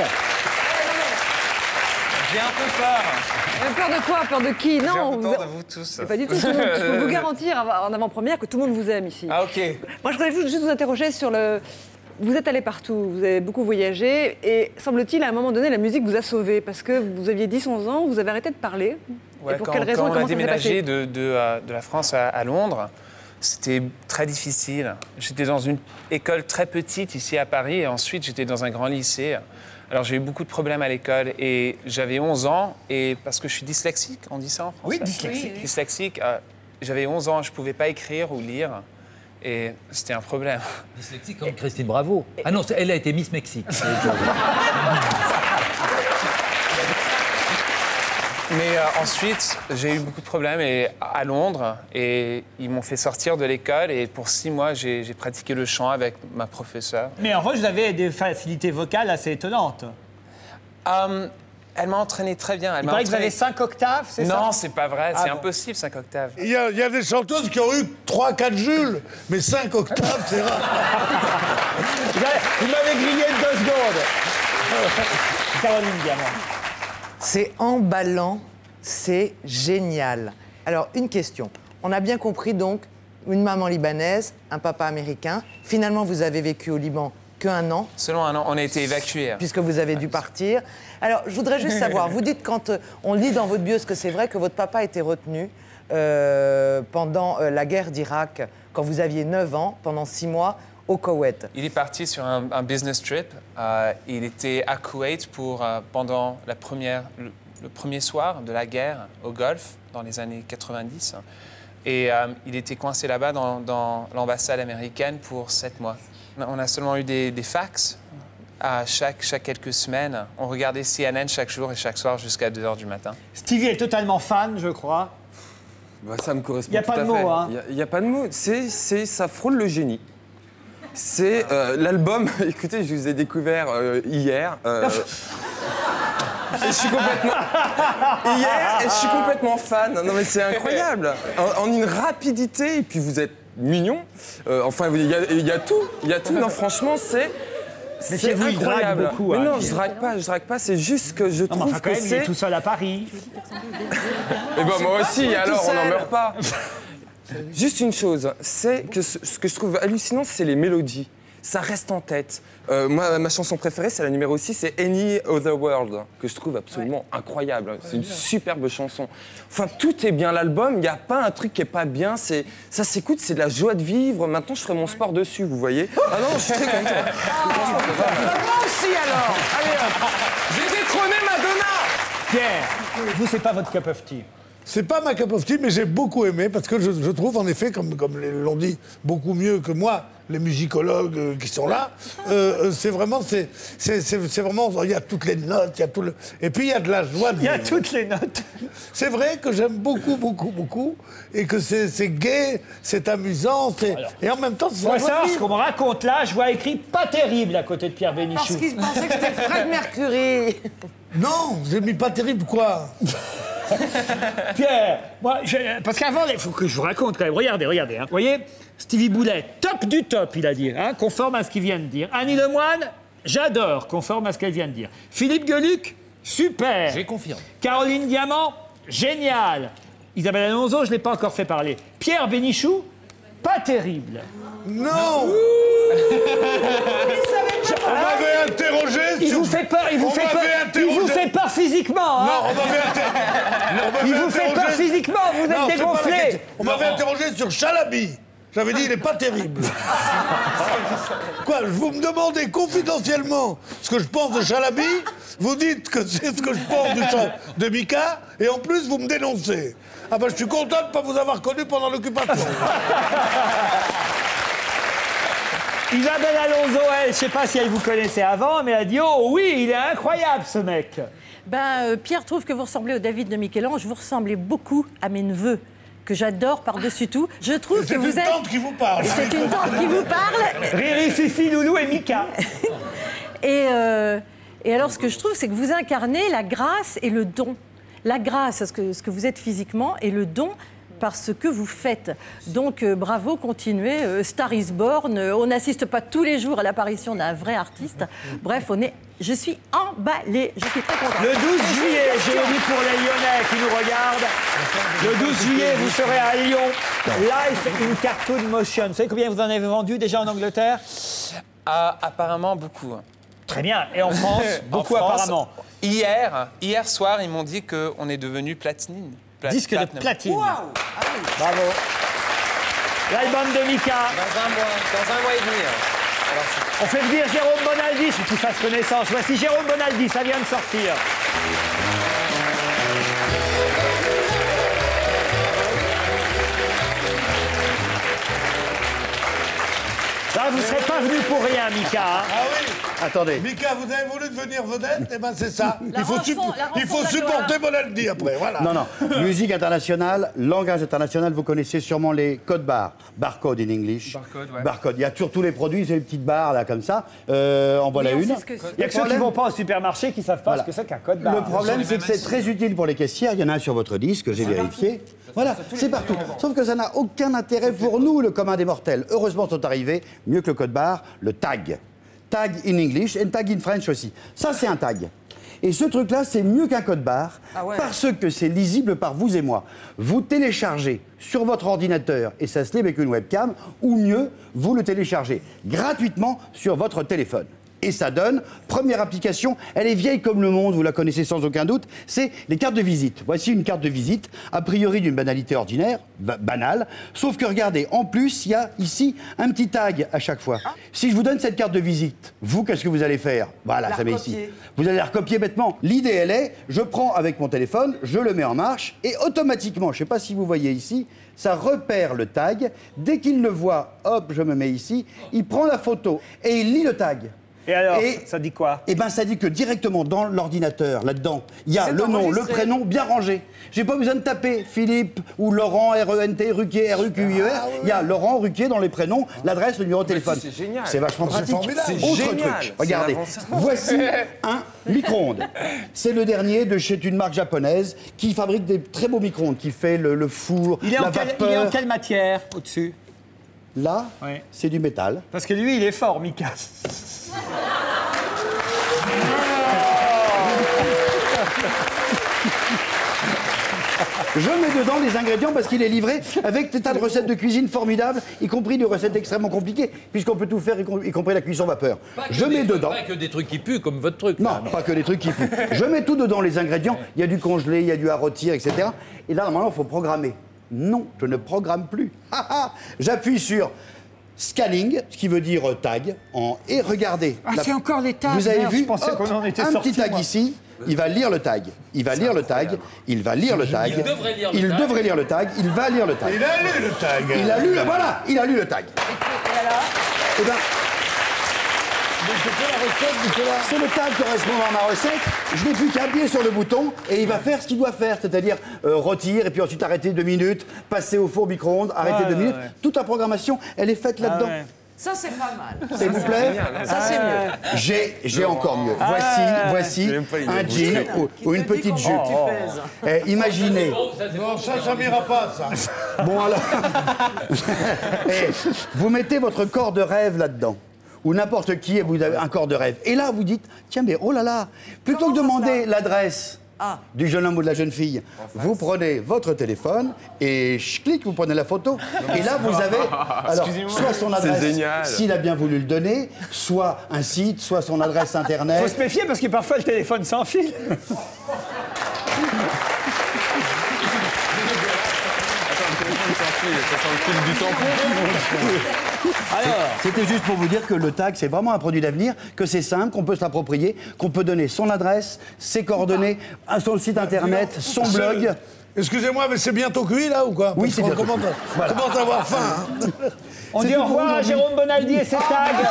S11: J'ai un peu peur.
S6: Euh, Peur de quoi? Peur de qui?
S11: J'ai un
S6: Non,
S11: peu
S6: vous-
S11: peur de vous tous.
S6: Pas du tout. tout le monde- je peux vous garantir av- en avant-première que tout le monde vous aime ici.
S11: Ah, ok.
S6: Moi, je voudrais vous- juste vous interroger sur le. Vous êtes allé partout, vous avez beaucoup voyagé, et semble-t-il, à un moment donné, la musique vous a sauvé parce que vous aviez dix onze ans, vous avez arrêté de parler.
S11: Ouais,
S6: et pour
S11: quand,
S6: quelle raison
S11: quand
S6: et
S11: on
S6: comment
S11: a
S6: ça s'est
S11: déménagé
S6: passé
S11: de, de, euh, de la France à, à Londres, c'était très difficile. J'étais dans une école très petite ici à Paris et ensuite j'étais dans un grand lycée. Alors j'ai eu beaucoup de problèmes à l'école et j'avais onze ans et parce que je suis dyslexique, on dit ça en français?
S1: Oui, dyslexique.
S8: Oui, oui.
S11: Dyslexique, euh, j'avais onze ans, je ne pouvais pas écrire ou lire et c'était un problème.
S3: Dyslexique comme Christine Bravo. Ah non, c'est- elle a été Miss Mexique.
S11: Mais euh, ensuite, j'ai eu beaucoup de problèmes et, à Londres et ils m'ont fait sortir de l'école et pour six mois, j'ai j'ai pratiqué le chant avec ma professeure.
S1: Mais en revanche, vous avez des facilités vocales assez étonnantes.
S11: Euh, elle m'a entraîné très bien. Elle
S1: Il
S11: m'a
S1: paraît que vous
S11: entraîné-
S1: avez cinq octaves, c'est ça?
S11: Non, c'est pas vrai, c'est
S1: Ah bon.
S11: impossible, cinq octaves.
S5: Il y, a, il y a des chanteuses qui ont eu trois quatre Jules, mais cinq octaves, c'est rare.
S1: Vous avez- vous m'avez grillé de deux secondes. Caroline Diamant.
S4: C'est emballant, c'est génial. Alors, une question. On a bien compris donc, une maman libanaise, un papa américain. Finalement, vous avez vécu au Liban qu'un an,
S11: Selon un an, on a été évacués.
S4: puisque vous avez dû partir. Alors, je voudrais juste savoir, vous dites quand euh, on lit dans votre bio, que c'est vrai que votre papa a été retenu euh, pendant euh, la guerre d'Irak, quand vous aviez neuf ans, pendant six mois, au Koweït.
S11: Il est parti sur un, un business trip. Euh, il était à Koweït pour, euh, pendant la première, le, le premier soir de la guerre au Golfe, dans les années quatre-vingt-dix. Et euh, il était coincé là-bas dans, dans l'ambassade américaine pour sept mois. On a seulement eu des, des fax à chaque, chaque quelques semaines. On regardait C N N chaque jour et chaque soir jusqu'à deux heures du matin.
S1: Stevie est totalement fan, je crois.
S12: Bah, ça me correspond
S1: Y a
S12: tout
S1: pas
S12: à
S1: de mots,
S12: fait.
S1: hein.
S12: Il n'y a, pas de mots. C'est, c'est, ça frôle le génie. C'est euh, l'album, écoutez, je vous ai découvert euh, hier. euh, et je suis complètement... Hier, et je suis complètement fan. Non mais c'est incroyable. En, en une rapidité, et puis vous êtes mignon. Euh, enfin, il y, a- il y a tout. Il y a tout. Non, franchement, c'est...
S1: Mais
S12: C'est
S1: chez vous, il drague
S12: incroyable.
S1: beaucoup,
S12: Mais
S1: hein,
S12: non,
S1: Pierre.
S12: je drague pas, je drague pas. C'est juste que je
S1: Non, mais
S12: trouve
S1: enfin, quand
S12: que
S1: même, il est
S12: c'est...
S1: tout seul à Paris.
S12: Eh ben moi aussi, alors on n'en
S4: seul.
S12: meurt pas. Juste une chose, c'est que ce, ce que je trouve hallucinant, c'est les mélodies.
S7: ça reste en tête. Euh, moi, ma chanson préférée, c'est la numéro six, c'est Any Other World, que je trouve absolument ouais. incroyable. C'est une superbe chanson. Enfin, tout est bien, l'album, il n'y a pas un truc qui n'est pas bien. Ça s'écoute, c'est de la joie de vivre. Maintenant, je ferai mon sport dessus, vous voyez. Ah non, je suis très content.
S4: Moi aussi, alors.
S7: Allez, hop. J'ai détrôné Madonna.
S1: Pierre, vous, c'est pas votre cup of tea.
S5: C'est pas ma cup of tea, mais j'ai beaucoup aimé parce que je, je trouve en effet, comme, comme l'ont dit beaucoup mieux que moi, les musicologues euh, qui sont là, euh, c'est vraiment, c'est, c'est, c'est, c'est vraiment, il y a toutes les notes, il y a tout le, et puis il y a de la joie.
S1: Il y a toutes les notes.
S5: C'est vrai que j'aime beaucoup, beaucoup, beaucoup, et que c'est, c'est gai, c'est amusant, c'est, et en même temps, c'est.
S1: Faut savoir ce qu'on me raconte là. Je vois écrit pas terrible à côté de Pierre Bénichou.
S4: Parce qu'il pensait que c'était Fred Mercury.
S5: Non, j'ai mis pas terrible quoi.
S1: Pierre, moi, je, parce qu'avant, il faut que je vous raconte quand même. Regardez, regardez. Hein. Vous voyez, Stevie Boulet, top du top, il a dit, hein, conforme à ce qu'il vient de dire. Annie Lemoine, j'adore, conforme à ce qu'elle vient de dire. Philippe Gueluc, super.
S3: J'ai confirmé.
S1: Caroline Diamant, génial. Isabelle Alonso, je ne l'ai pas encore fait parler. Pierre Bénichou, pas terrible.
S5: Non. On m'avait interrogé.
S1: Il
S5: sur...
S1: vous fait peur, il vous
S5: on
S1: fait peur.
S5: interrogé...
S1: Il vous fait peur physiquement. Hein.
S5: Non, on m'avait inter...
S1: Il vous fait peur physiquement, vous
S5: non,
S1: êtes dégonflé.
S5: On m'avait interrogé sur Chalabi. J'avais dit, il n'est pas terrible. Quoi, vous me demandez confidentiellement ce que je pense de Chalabi, vous dites que c'est ce que je pense de, Ch... de Mika, et en plus, vous me dénoncez. Ah ben, je suis content de ne pas vous avoir connu pendant l'occupation.
S1: Isabelle Alonso, elle, je ne sais pas si elle vous connaissait avant, mais elle a dit « Oh oui, il est incroyable, ce mec !»
S8: Ben, euh, Pierre trouve que vous ressemblez au David de Michel-Ange. Vous ressemblez beaucoup à mes neveux, que j'adore par-dessus tout. Je trouve que vous êtes...
S5: C'est une tante qui vous parle.
S8: C'est une tante qui vous parle.
S1: Riri, Fifi, Loulou et Mika.
S8: et, euh, et alors, ce que je trouve, c'est que vous incarnez la grâce et le don. La grâce, ce que, ce que vous êtes physiquement, et le don... par ce que vous faites. Donc, euh, bravo, continuez. Euh, Star is Born. Euh, on n'assiste pas tous les jours à l'apparition d'un vrai artiste. Bref, on est... je suis emballée. Je suis très contente.
S1: Le douze juillet, je le dis pour les Lyonnais qui nous regardent, le douze juillet, vous serez à Lyon. Live in Cartoon Motion. Vous savez combien vous en avez vendu déjà en Angleterre?
S11: Ah, apparemment, beaucoup.
S1: Très bien. Et en France, beaucoup en France, apparemment.
S11: Hier, hier soir, ils m'ont dit qu'on est devenu platine.
S1: Disque de platine.
S4: Wow.
S1: Bravo. L'album de Mika.
S11: Dans un mois, dans un mois et demi. Alors,
S1: on fait venir Jérôme Bonaldi, faut qu'il fasse connaissance. Voici Jérôme Bonaldi, ça vient de sortir. Là, vous ne serez pas venu pour rien, Mika. Hein.
S5: Ah oui.
S9: Attendez.
S5: Mika, vous avez voulu devenir vedette? Eh ben c'est ça.
S8: La
S5: il faut,
S8: rançon,
S5: sup...
S8: la
S5: il faut supporter Bonaldi après, voilà.
S9: Non, non. Musique internationale, langage international, vous connaissez sûrement les codes barres. Barcode in English.
S11: Barcode, ouais.
S9: Barcode. Il y a toujours tous les produits, c'est les petites barres là comme ça. Euh, en voilà
S8: oui,
S9: une.
S8: Que
S1: il y a que ceux qui ne vont pas au supermarché qui ne savent pas voilà. ce que c'est qu'un code barre.
S9: Le problème, c'est que c'est très utile pour les caissières. Il y en a un sur votre disque, j'ai vérifié. Voilà, c'est partout. Sauf que ça n'a aucun intérêt pour nous, le commun des mortels. Heureusement sont arrivés, mieux que le code barre, le tag. Tag in English et tag in French aussi. Ça, c'est un tag. Et ce truc-là, c'est mieux qu'un code barre ah ouais. parce que c'est lisible par vous et moi. Vous téléchargez sur votre ordinateur et ça se lit avec une webcam, ou mieux, vous le téléchargez gratuitement sur votre téléphone. Et ça donne, première application, elle est vieille comme le monde, vous la connaissez sans aucun doute, c'est les cartes de visite. Voici une carte de visite, a priori d'une banalité ordinaire, banale, sauf que regardez, en plus, il y a ici un petit tag à chaque fois. Ah. Si je vous donne cette carte de visite, vous, qu'est-ce que vous allez faire? Voilà, la ça met ici. Vous allez la recopier bêtement. L'idée, elle est, je prends avec mon téléphone, je le mets en marche, et automatiquement, je ne sais pas si vous voyez ici, ça repère le tag. Dès qu'il le voit, hop, je me mets ici, il prend la photo et il lit le tag.
S1: Et alors, et, ça dit quoi?
S9: Eh bien, ça dit que directement dans l'ordinateur, là-dedans, il y a le nom, le prénom bien rangé. J'ai pas besoin de taper Philippe ou Laurent, R E N T, Ruquier, R U Q I E R. Ah, oui. Il y a Laurent Ruquier dans les prénoms, l'adresse, le numéro de téléphone.
S7: C'est génial.
S9: C'est vachement pratique.
S5: C'est
S9: Autre
S7: génial.
S9: truc, regardez. Voici un micro-ondes. C'est le dernier de chez une marque japonaise qui fabrique des très beaux micro-ondes, qui fait le, le four,
S1: il est
S9: la
S1: en quel,
S9: vapeur.
S1: Il est en quelle matière au-dessus?
S9: Là, oui. C'est du métal.
S1: Parce que lui, il est fort, Mika.
S13: Je mets dedans les ingrédients parce qu'il est livré avec des tas de recettes de cuisine formidables, y compris des recettes extrêmement compliquées, puisqu'on peut tout faire, y, com y compris la cuisson vapeur. Je mets dedans.
S3: Pas que des trucs qui puent comme votre truc.
S13: Non,
S3: là, non.
S13: pas que des trucs qui puent. Je mets tout dedans, les ingrédients. Il y a du congelé, il y a du à rôtir, et cetera. Et là, normalement, il faut programmer. Non, je ne programme plus. J'appuie sur scanning, ce qui veut dire euh, tag, en... et regardez.
S1: Ah,
S13: la...
S1: c'est encore les tags.
S13: Vous avez
S1: Merde,
S13: vu,
S1: je pensais qu'on en était
S13: un
S1: sorti,
S13: petit tag
S1: moi.
S13: ici, il va lire le tag. Il va lire le tag, il va lire le tag.
S3: Il devrait lire le
S13: il
S3: tag.
S13: devrait lire le tag, il va lire le tag.
S5: Il a lu le tag.
S13: Il a lu, le... voilà, il a lu le tag. Eh ben, c'est le tag correspondant à ma recette. Je n'ai plus qu'à appuyer sur le bouton et il va faire ce qu'il doit faire, c'est-à-dire euh, rôtir et puis ensuite arrêter deux minutes, passer au four micro-ondes, arrêter
S1: Ah,
S13: deux
S1: ouais,
S13: minutes.
S1: ouais.
S13: Toute la programmation, elle est faite là-dedans.
S1: ouais.
S4: Ça, c'est pas mal.
S13: S'il vous plaît.
S4: Ça, c'est mieux.
S13: J'ai, j'ai encore mieux. Voici, voici
S12: J'aime pas l'idée.
S13: un jean ou, ou une petite jupe.
S4: Tu pèses.
S13: Eh, imaginez.
S5: Non, ça, ça m'ira pas, ça.
S13: Bon alors, Eh, vous mettez votre corps de rêve là-dedans. Ou n'importe qui, et vous avez un corps de rêve. Et là, vous dites, tiens, mais oh là là, plutôt que de demander l'adresse
S4: Ah.
S13: du jeune homme ou de la jeune fille, vous prenez votre téléphone et je clique, vous prenez la photo. Et là, vous avez alors, soit son adresse,
S12: génial.
S13: s'il a bien voulu le donner, soit un site, soit son adresse internet.
S1: Faut se méfier parce que parfois le téléphone s'enfile.
S12: Ça sent le fil du tampon.
S13: Alors, c'était juste pour vous dire que le tag, c'est vraiment un produit d'avenir, que c'est simple, qu'on peut se l'approprier, qu'on peut donner son adresse, ses coordonnées, son site internet, son blog.
S5: Excusez-moi, mais c'est bientôt cuit, là, ou quoi?
S13: Oui,
S5: Parce
S13: c'est
S5: qu'on
S13: bientôt
S5: commence,
S13: cuit.
S5: on commence à avoir faim. Hein.
S1: On
S13: C'est
S1: dit
S13: tout
S1: au
S13: pour
S1: revoir à
S13: aujourd'hui.
S1: Jérôme Bonaldi et ses tags.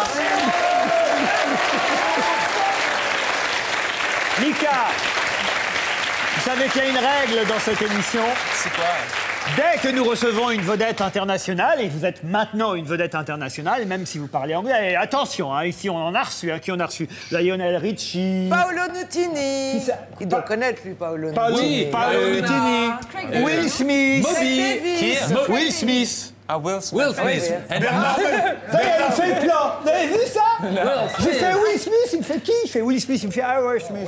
S1: Mika, vous savez qu'il y a une règle dans cette émission.
S11: C'est quoi?
S1: Dès que nous recevons une vedette internationale, et vous êtes maintenant une vedette internationale, même si vous parlez anglais, et attention, hein, ici on en a reçu, hein, qui on a reçu Lionel Richie,
S4: Paolo Nutini.
S1: Qui ça
S4: Il doit connaître, lui, Paolo
S1: Paolo,
S4: Nutini.
S1: Paolo
S3: euh,
S1: Nutini,
S8: Craig
S1: Will Smith,
S3: Moby.
S11: Qui?
S1: Will Smith.
S11: Ah, Will Smith.
S3: Will Smith. And-
S5: Bernard,
S1: Ça y est, il fait le plan. Vous avez vu ça? J'ai fait Will Smith, il me fait qui? Je fais Will Smith, il me fait ah ouais, Smith.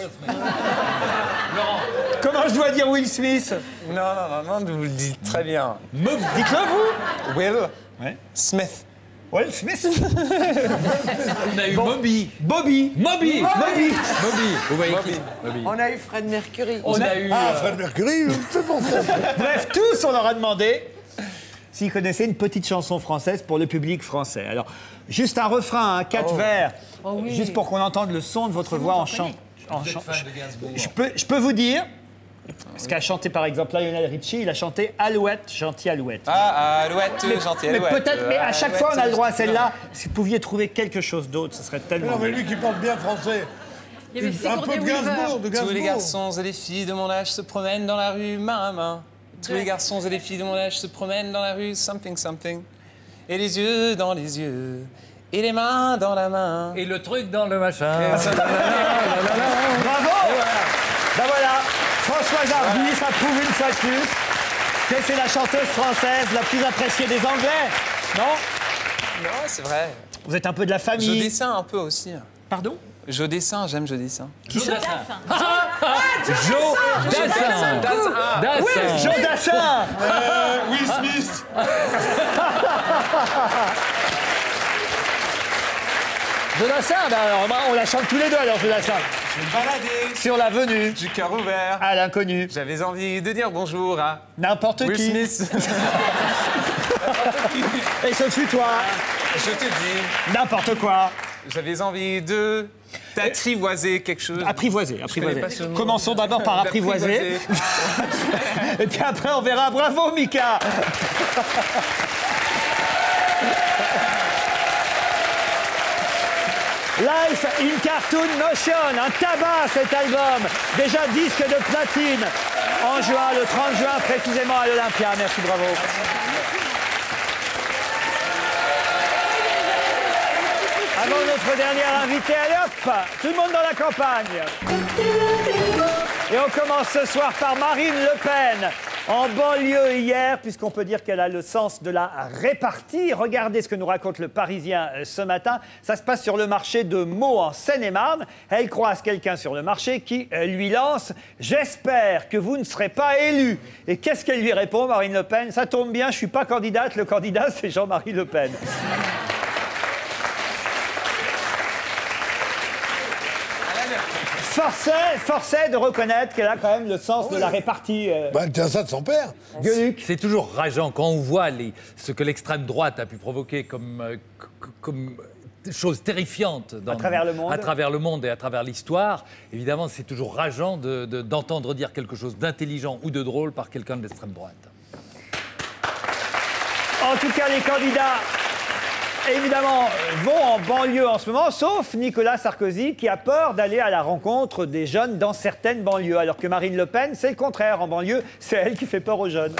S1: Comment je dois dire Will Smith?
S11: Non, non, non, non, vous le dites très bien.
S1: Dites-le vous.
S11: Will
S1: Ouais.
S11: Smith.
S1: Will Smith.
S3: On a eu Moby.
S1: Bobby.
S3: Moby.
S1: Bobby.
S3: Moby. Vous voyez qui? Moby.
S4: On a eu Fred Mercury.
S3: On a eu.
S5: Ah,
S3: euh,
S5: Fred Mercury, c'est bon ça.
S1: Bref, tous, on leur a demandé s'ils connaissaient une petite chanson française pour le public français. Alors, juste un refrain, hein, quatre vers, juste pour qu'on entende le son de votre voix en chant. En
S3: Vous êtes
S1: chant.
S3: fan de Gainsbourg.
S1: Je peux, je peux vous dire, ce qu'a chanté par exemple Lionel Richie, il a chanté Alouette, gentil Alouette.
S11: Ah, Alouette, gentil
S1: Mais
S11: Alouette.
S1: peut-être, mais à chaque fois on a le droit à celle-là.
S11: Alouette.
S1: Si vous pouviez trouver quelque chose d'autre, ce serait tellement.
S5: Non, mais
S1: bien.
S5: lui qui parle bien français.
S8: Il y avait
S5: Un peu
S8: Sigourney
S5: de
S8: Weaver.
S5: Gainsbourg, de Gainsbourg.
S11: Tous les garçons et les filles de mon âge se promènent dans la rue main à main. Tous les garçons et les filles de mon âge se promènent dans la rue something something. Et les yeux dans les yeux. Et les mains dans la main.
S3: Et le truc dans le machin.
S1: Bravo. Ben voilà, Françoise Hardy, ça prouve une fois de plus que c'est la chanteuse française la plus appréciée des Anglais. Non?
S11: Non, c'est vrai.
S1: Vous êtes un peu de la
S11: Je
S1: famille.
S11: dessin un peu aussi.
S1: Pardon?
S11: Je dessin, j'aime je dessin.
S3: Qui ça? Joe Dassin. Dassin.
S1: Joe Dassin.
S5: Euh, Will Smith.
S1: Joe Dassin, ben alors bah, on la chante tous les deux alors Joe Dassin.
S11: Je me baladais
S1: Sur l'avenue,
S11: du cœur ouvert.
S1: à l'inconnu,
S11: J'avais envie de dire bonjour à
S1: n'importe
S11: Will
S1: qui.
S11: Smith.
S1: Et ce fut toi,
S11: Je te dis,
S1: n'importe quoi.
S11: j'avais envie de t'apprivoiser quelque chose.
S1: Apprivoiser,
S11: connais
S1: apprivoiser.
S11: pas ce mot.
S1: Commençons d'abord par apprivoiser. Et puis après on verra. Bravo Mika. Life in Cartoon Motion, un tabac cet album, déjà disque de platine, en juin, le trente juin précisément à l'Olympia. Merci, bravo. Avant notre dernière invitée, allez hop, tout le monde dans la campagne. Et on commence ce soir par Marine Le Pen, En banlieue hier, puisqu'on peut dire qu'elle a le sens de la répartie. Regardez ce que nous raconte le Parisien euh, ce matin. Ça se passe sur le marché de Meaux en Seine-et-Marne. Elle croise quelqu'un sur le marché qui euh, lui lance « J'espère que vous ne serez pas élu ». Et qu'est-ce qu'elle lui répond, Marine Le Pen? Ça tombe bien, je ne suis pas candidate. Le candidat, c'est Jean-Marie Le Pen. Forçait, forçait de reconnaître qu'elle a quand même le sens oui. de la répartie. Euh...
S5: Ben, tiens ça de son père.
S3: C'est toujours rageant quand on voit les, ce que l'extrême droite a pu provoquer comme, euh, comme chose terrifiante dans,
S1: à travers le monde,
S3: à travers le monde et à travers l'histoire. Évidemment, c'est toujours rageant de, de, d'entendre dire quelque chose d'intelligent ou de drôle par quelqu'un de l'extrême droite.
S1: En tout cas, les candidats, évidemment, vont en banlieue en ce moment, sauf Nicolas Sarkozy qui a peur d'aller à la rencontre des jeunes dans certaines banlieues. Alors que Marine Le Pen, c'est le contraire. En banlieue, c'est elle qui fait peur aux jeunes.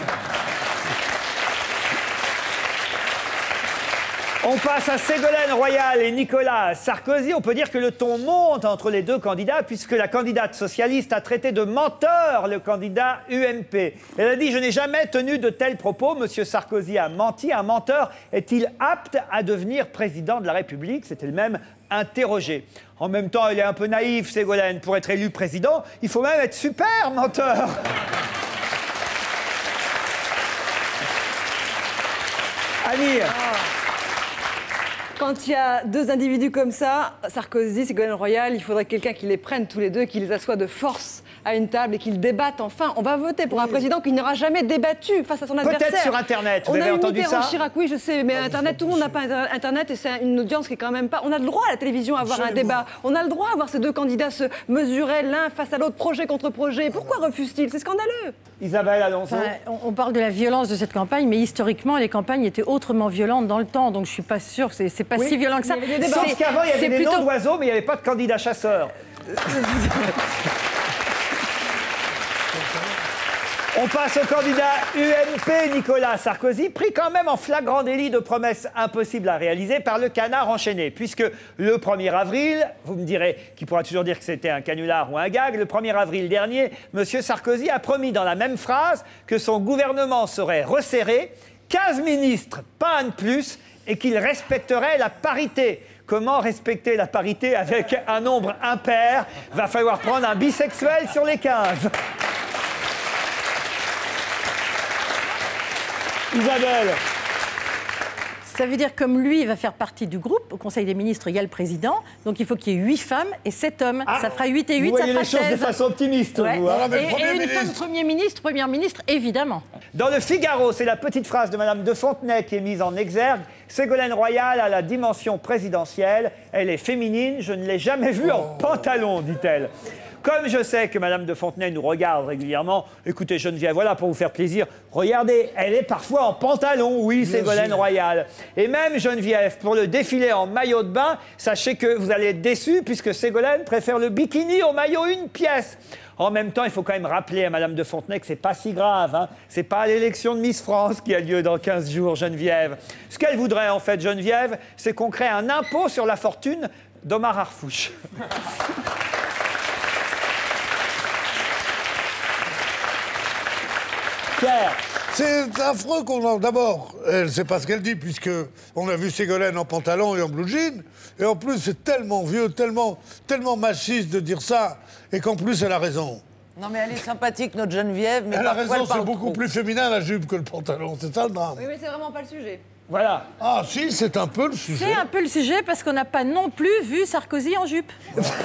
S1: On passe à Ségolène Royal et Nicolas Sarkozy. On peut dire que le ton monte entre les deux candidats puisque la candidate socialiste a traité de menteur le candidat U M P. Elle a dit « Je n'ai jamais tenu de tels propos. Monsieur Sarkozy a menti. Un menteur est-il apte à devenir président de la République ?» C'était le même interrogé. En même temps, elle est un peu naïve, Ségolène. Pour être élu président, il faut même être super menteur. Annie.
S6: Quand il y a deux individus comme ça, Sarkozy, Ségolène Royal, il faudrait quelqu'un qui les prenne tous les deux, qui les assoie de force à une table et qu'ils débattent enfin. On va voter pour oui. un président qui n'aura jamais débattu face à son adversaire.
S1: Peut-être sur Internet, vous
S6: on
S1: avez entendu ça?
S6: On a eu Mitterrand, Chirac, oui, je sais, mais ah, Internet, tout le monde n'a pas Internet et c'est une audience qui est quand même pas... On a le droit à la télévision à avoir un débat. On a le droit à voir ces deux candidats se mesurer l'un face à l'autre, projet contre projet. Pourquoi refuse-t-il? C'est scandaleux.
S1: Isabelle Alonso.
S8: Enfin, on, on parle de la violence de cette campagne, mais historiquement, les campagnes étaient autrement violentes dans le temps, donc je suis pas sûre que c'est pas oui, si violent que ça.
S1: Sauf qu'avant, il y avait des plutôt... noms d'oiseaux, mais il n'y avait pas de candidats chasseurs. On passe au candidat U M P, Nicolas Sarkozy, pris quand même en flagrant délit de promesses impossibles à réaliser par le canard enchaîné. Puisque le premier avril, vous me direz qu'il pourra toujours dire que c'était un canular ou un gag, le premier avril dernier, M. Sarkozy a promis dans la même phrase que son gouvernement serait resserré, quinze ministres, pas un de plus, et qu'il respecterait la parité. Comment respecter la parité avec un nombre impair? Va falloir prendre un bisexuel sur les quinze. Isabelle.
S8: Ça veut dire comme lui, il va faire partie du groupe. Au Conseil des ministres, il y a le président. Donc il faut qu'il y ait huit femmes et sept hommes. Ah, ça fera huit et huit, ça fera seize.
S1: Vous voyez les choses de façon optimiste, ouais. vous. Hein.
S8: Et, et une ministre. femme Premier ministre, Première ministre, évidemment.
S1: Dans le Figaro, c'est la petite phrase de Madame de Fontenay qui est mise en exergue. Ségolène Royal a la dimension présidentielle. Elle est féminine. Je ne l'ai jamais vue oh. en pantalon, dit-elle. Comme je sais que Madame de Fontenay nous regarde régulièrement, écoutez Geneviève, voilà pour vous faire plaisir, regardez, elle est parfois en pantalon, oui, Ségolène Royal. Et même Geneviève, pour le défilé en maillot de bain, sachez que vous allez être déçus puisque Ségolène préfère le bikini au maillot une pièce. En même temps, il faut quand même rappeler à Madame de Fontenay que c'est pas si grave, hein. C'est pas l'élection de Miss France qui a lieu dans quinze jours, Geneviève. Ce qu'elle voudrait en fait, Geneviève, c'est qu'on crée un impôt sur la fortune d'Omar Harfouch.
S5: C'est affreux qu'on en... D'abord, elle sait pas ce qu'elle dit, puisque on a vu Ségolène en pantalon et en blue jean. Et en plus, c'est tellement vieux, tellement, tellement machiste de dire ça, et qu'en plus, elle a raison.
S4: Non, mais elle est sympathique, notre Geneviève, mais
S5: elle a raison, c'est beaucoup
S4: trop.
S5: plus féminin, la jupe, que le pantalon. C'est ça, le drame.
S6: Oui, mais c'est vraiment pas le sujet.
S1: Voilà.
S5: Ah, si, c'est un peu le sujet.
S8: C'est un peu le sujet, parce qu'on n'a pas non plus vu Sarkozy en jupe.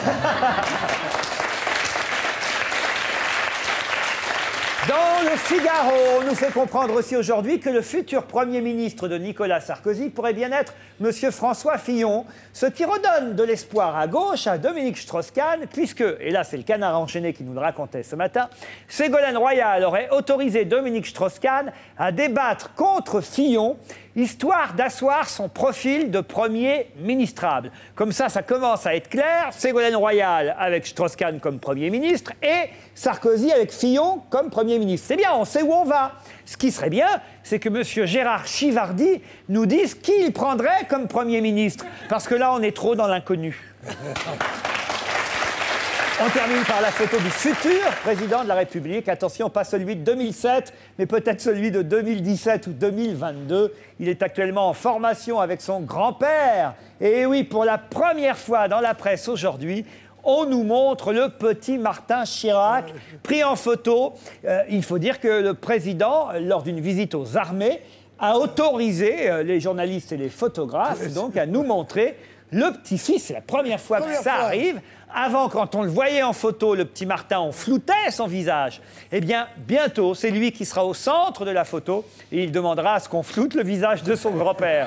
S1: Dans le Figaro, on nous fait comprendre aussi aujourd'hui que le futur Premier ministre de Nicolas Sarkozy pourrait bien être M. François Fillon, ce qui redonne de l'espoir à gauche à Dominique Strauss-Kahn, puisque, et là c'est le canard enchaîné qui nous le racontait ce matin, Ségolène Royal aurait autorisé Dominique Strauss-Kahn à débattre contre Fillon, histoire d'asseoir son profil de premier ministrable. Comme ça, ça commence à être clair. Ségolène Royal avec Strauss-Kahn comme Premier ministre et Sarkozy avec Fillon comme Premier ministre. C'est bien, on sait où on va. Ce qui serait bien, c'est que M. Gérard Chivardi nous dise qui il prendrait comme Premier ministre. Parce que là, on est trop dans l'inconnu. On termine par la photo du futur président de la République. Attention, pas celui de deux mille sept, mais peut-être celui de deux mille dix-sept ou deux mille vingt-deux. Il est actuellement en formation avec son grand-père. Et oui, pour la première fois dans la presse aujourd'hui, on nous montre le petit Martin Chirac pris en photo. Euh, il faut dire que le président, lors d'une visite aux armées, a autorisé euh, les journalistes et les photographes donc à nous montrer le petit-fils. C'est la première fois première que ça fois. arrive. Avant, quand on le voyait en photo, le petit Martin, on floutait son visage. Eh bien, bientôt, c'est lui qui sera au centre de la photo et il demandera à ce qu'on floute le visage de son grand-père.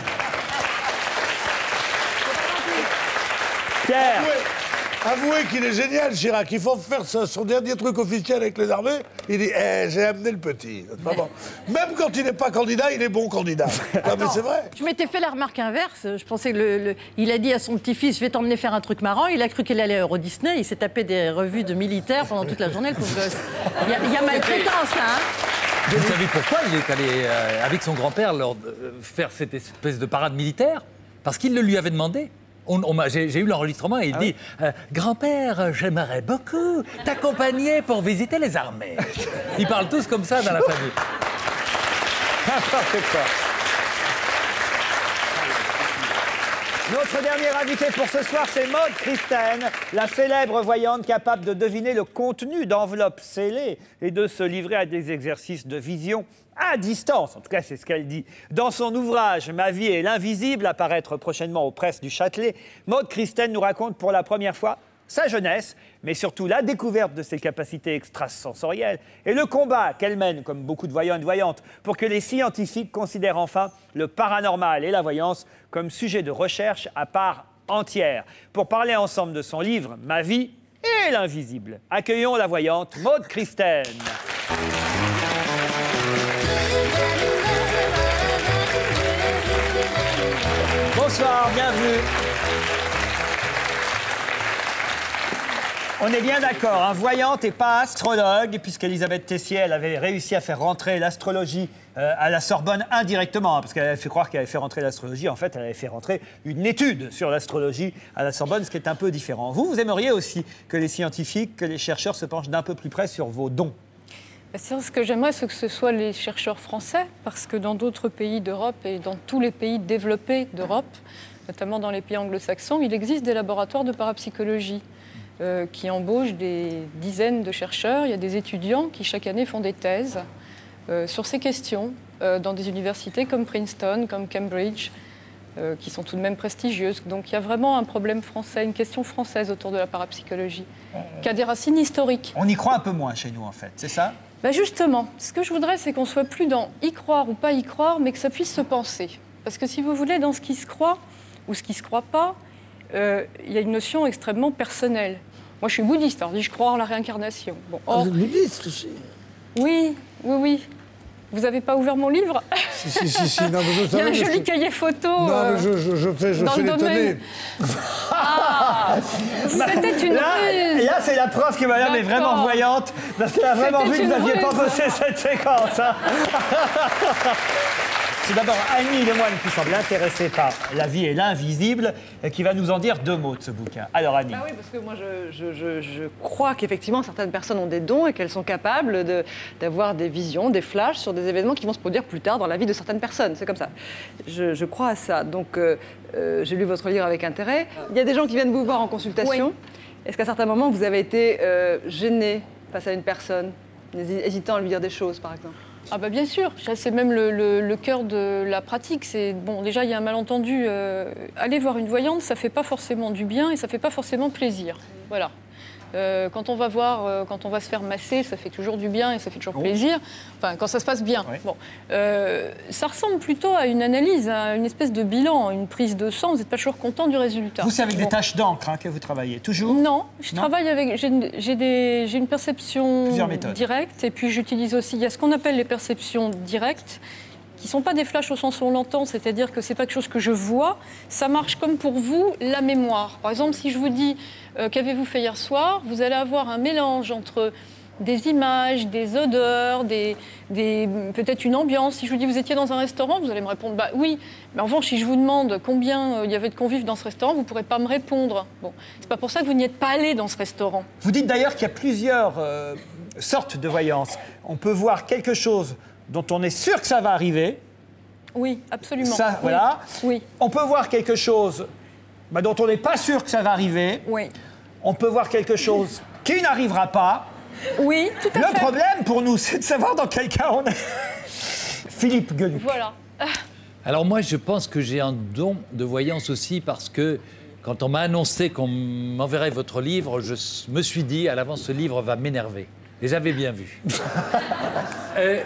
S1: Pierre.
S5: Avouez qu'il est génial, Chirac. Il faut faire ça, son dernier truc officiel avec les armées. Il dit eh, j'ai amené le petit. Bon. Même quand il n'est pas candidat, il est bon candidat. Non, mais c'est vrai.
S8: Je m'étais fait la remarque inverse. Je pensais que le, le, il a dit à son petit-fils je vais t'emmener faire un truc marrant. Il a cru qu'il allait à Euro Disney. Il s'est tapé des revues de militaires pendant toute la journée, le pauvre gosse. Il y a, il y a maltraitance, là. Hein.
S3: Vous savez pourquoi il est allé euh, avec son grand-père euh, faire cette espèce de parade militaire? Parce qu'il le lui avait demandé. On, on j'ai, j'ai eu l'enregistrement et il ah dit oui. euh, « Grand-père, j'aimerais beaucoup t'accompagner pour visiter les armées. » Ils parlent tous comme ça dans la famille.
S1: N'importe quoi. Notre dernière invitée pour ce soir, c'est Maud Christen, la célèbre voyante capable de deviner le contenu d'enveloppes scellées et de se livrer à des exercices de vision à distance. En tout cas, c'est ce qu'elle dit. Dans son ouvrage « Ma vie et l'invisible », à paraître prochainement aux presses du Châtelet, Maud Christen nous raconte pour la première fois sa jeunesse, mais surtout la découverte de ses capacités extrasensorielles et le combat qu'elle mène, comme beaucoup de voyants et de voyantes, pour que les scientifiques considèrent enfin le paranormal et la voyance comme sujet de recherche à part entière. Pour parler ensemble de son livre « Ma vie et l'invisible », accueillons la voyante Maud Christen. Bonsoir, bienvenue. On est bien d'accord, hein, voyante et pas astrologue, puisqu'Elisabeth Tessier, elle avait réussi à faire rentrer l'astrologie euh, à la Sorbonne indirectement, hein, parce qu'elle avait fait croire qu'elle avait fait rentrer l'astrologie. En fait, elle avait fait rentrer une étude sur l'astrologie à la Sorbonne, ce qui est un peu différent. Vous, vous aimeriez aussi que les scientifiques, que les chercheurs se penchent d'un peu plus près sur vos dons?
S14: Ce que j'aimerais, c'est que ce soit les chercheurs français, parce que dans d'autres pays d'Europe et dans tous les pays développés d'Europe, notamment dans les pays anglo-saxons, il existe des laboratoires de parapsychologie euh, qui embauchent des dizaines de chercheurs. Il y a des étudiants qui, chaque année, font des thèses euh, sur ces questions euh, dans des universités comme Princeton, comme Cambridge, euh, qui sont tout de même prestigieuses. Donc il y a vraiment un problème français, une question française autour de la parapsychologie, qui a des racines historiques.
S1: On y croit un peu moins chez nous, en fait, c'est ça?
S14: Ben justement, ce que je voudrais, c'est qu'on soit plus dans y croire ou pas y croire, mais que ça puisse se penser. Parce que si vous voulez, dans ce qui se croit ou ce qui se croit pas, euh, il y a une notion extrêmement personnelle. Moi, je suis bouddhiste, alors je dis je crois en la réincarnation. Bon, or,
S5: vous êtes bouddhiste aussi?
S14: Oui, oui, oui. Vous n'avez pas ouvert mon livre?
S5: Si, si, si, si. Non, mais je
S14: il y a un joli je... cahier photo.
S5: Non,
S14: euh,
S5: mais je, je, je fais, je
S14: dans
S5: fais
S14: le
S5: l'étonner.
S14: Ah, c'était une
S1: Là,
S14: ruse.
S1: là c'est la preuve que madame est vraiment voyante, parce qu'elle a vraiment vu que vous n'aviez pas bossé cette séquence. Hein. C'est d'abord Annie Lemoine qui semble intéressée par la vie et l'invisible, et qui va nous en dire deux mots de ce bouquin. Alors Annie.
S6: Bah oui, parce que moi je, je, je, je crois qu'effectivement certaines personnes ont des dons et qu'elles sont capables de, d'avoir des visions, des flashs sur des événements qui vont se produire plus tard dans la vie de certaines personnes. C'est comme ça. Je, je crois à ça. Donc euh, euh, j'ai lu votre livre avec intérêt. Il y a des gens qui viennent vous voir en consultation. Oui. Est-ce qu'à certains moments vous avez été euh, gêné face à une personne, hésitant à lui dire des choses par exemple?
S14: Ah bah bien sûr, c'est même le, le, le cœur de la pratique. C'est bon, déjà il y a un malentendu. Euh, aller voir une voyante, ça fait pas forcément du bien et ça fait pas forcément plaisir. Voilà. Euh, quand on va voir, euh, quand on va se faire masser, ça fait toujours du bien et ça fait toujours oh. plaisir. Enfin, quand ça se passe bien. Oui. Bon, euh, ça ressemble plutôt à une analyse, à une espèce de bilan, une prise de sang. Vous n'êtes pas toujours content du résultat.
S1: Vous, c'est avec
S14: bon.
S1: des taches d'encre hein, que vous travaillez toujours?
S14: Non, je non. travaille avec. J'ai, j'ai, des, j'ai une perception directe et puis j'utilise aussi. Il y a ce qu'on appelle les perceptions directes, qui ne sont pas des flashs au sens où on l'entend, c'est-à-dire que ce n'est pas quelque chose que je vois, ça marche comme pour vous, la mémoire. Par exemple, si je vous dis euh, « qu'avez-vous fait hier soir ?», vous allez avoir un mélange entre des images, des odeurs, des, des, peut-être une ambiance. Si je vous dis vous étiez dans un restaurant, vous allez me répondre bah oui. Mais en revanche, si je vous demande combien euh, il y avait de convives dans ce restaurant, vous ne pourrez pas me répondre. Bon, c'est pas pour ça que vous n'y êtes pas allé dans ce restaurant.
S1: Vous dites d'ailleurs qu'il y a plusieurs euh, sortes de voyance. On peut voir quelque chose dont on est sûr que ça va arriver.
S14: Oui, absolument.
S1: Ça,
S14: oui.
S1: voilà.
S14: Oui.
S1: On peut voir quelque chose bah, dont on n'est pas sûr que ça va arriver.
S14: Oui.
S1: On peut voir quelque chose qui n'arrivera pas.
S14: Oui, tout à
S1: Le
S14: fait.
S1: Le problème pour nous, c'est de savoir dans quel cas on est. Philippe Gueluc.
S14: Voilà.
S3: Alors moi, je pense que j'ai un don de voyance aussi parce que quand on m'a annoncé qu'on m'enverrait votre livre, je me suis dit à l'avance, ce livre va m'énerver. Et j'avais bien vu. euh,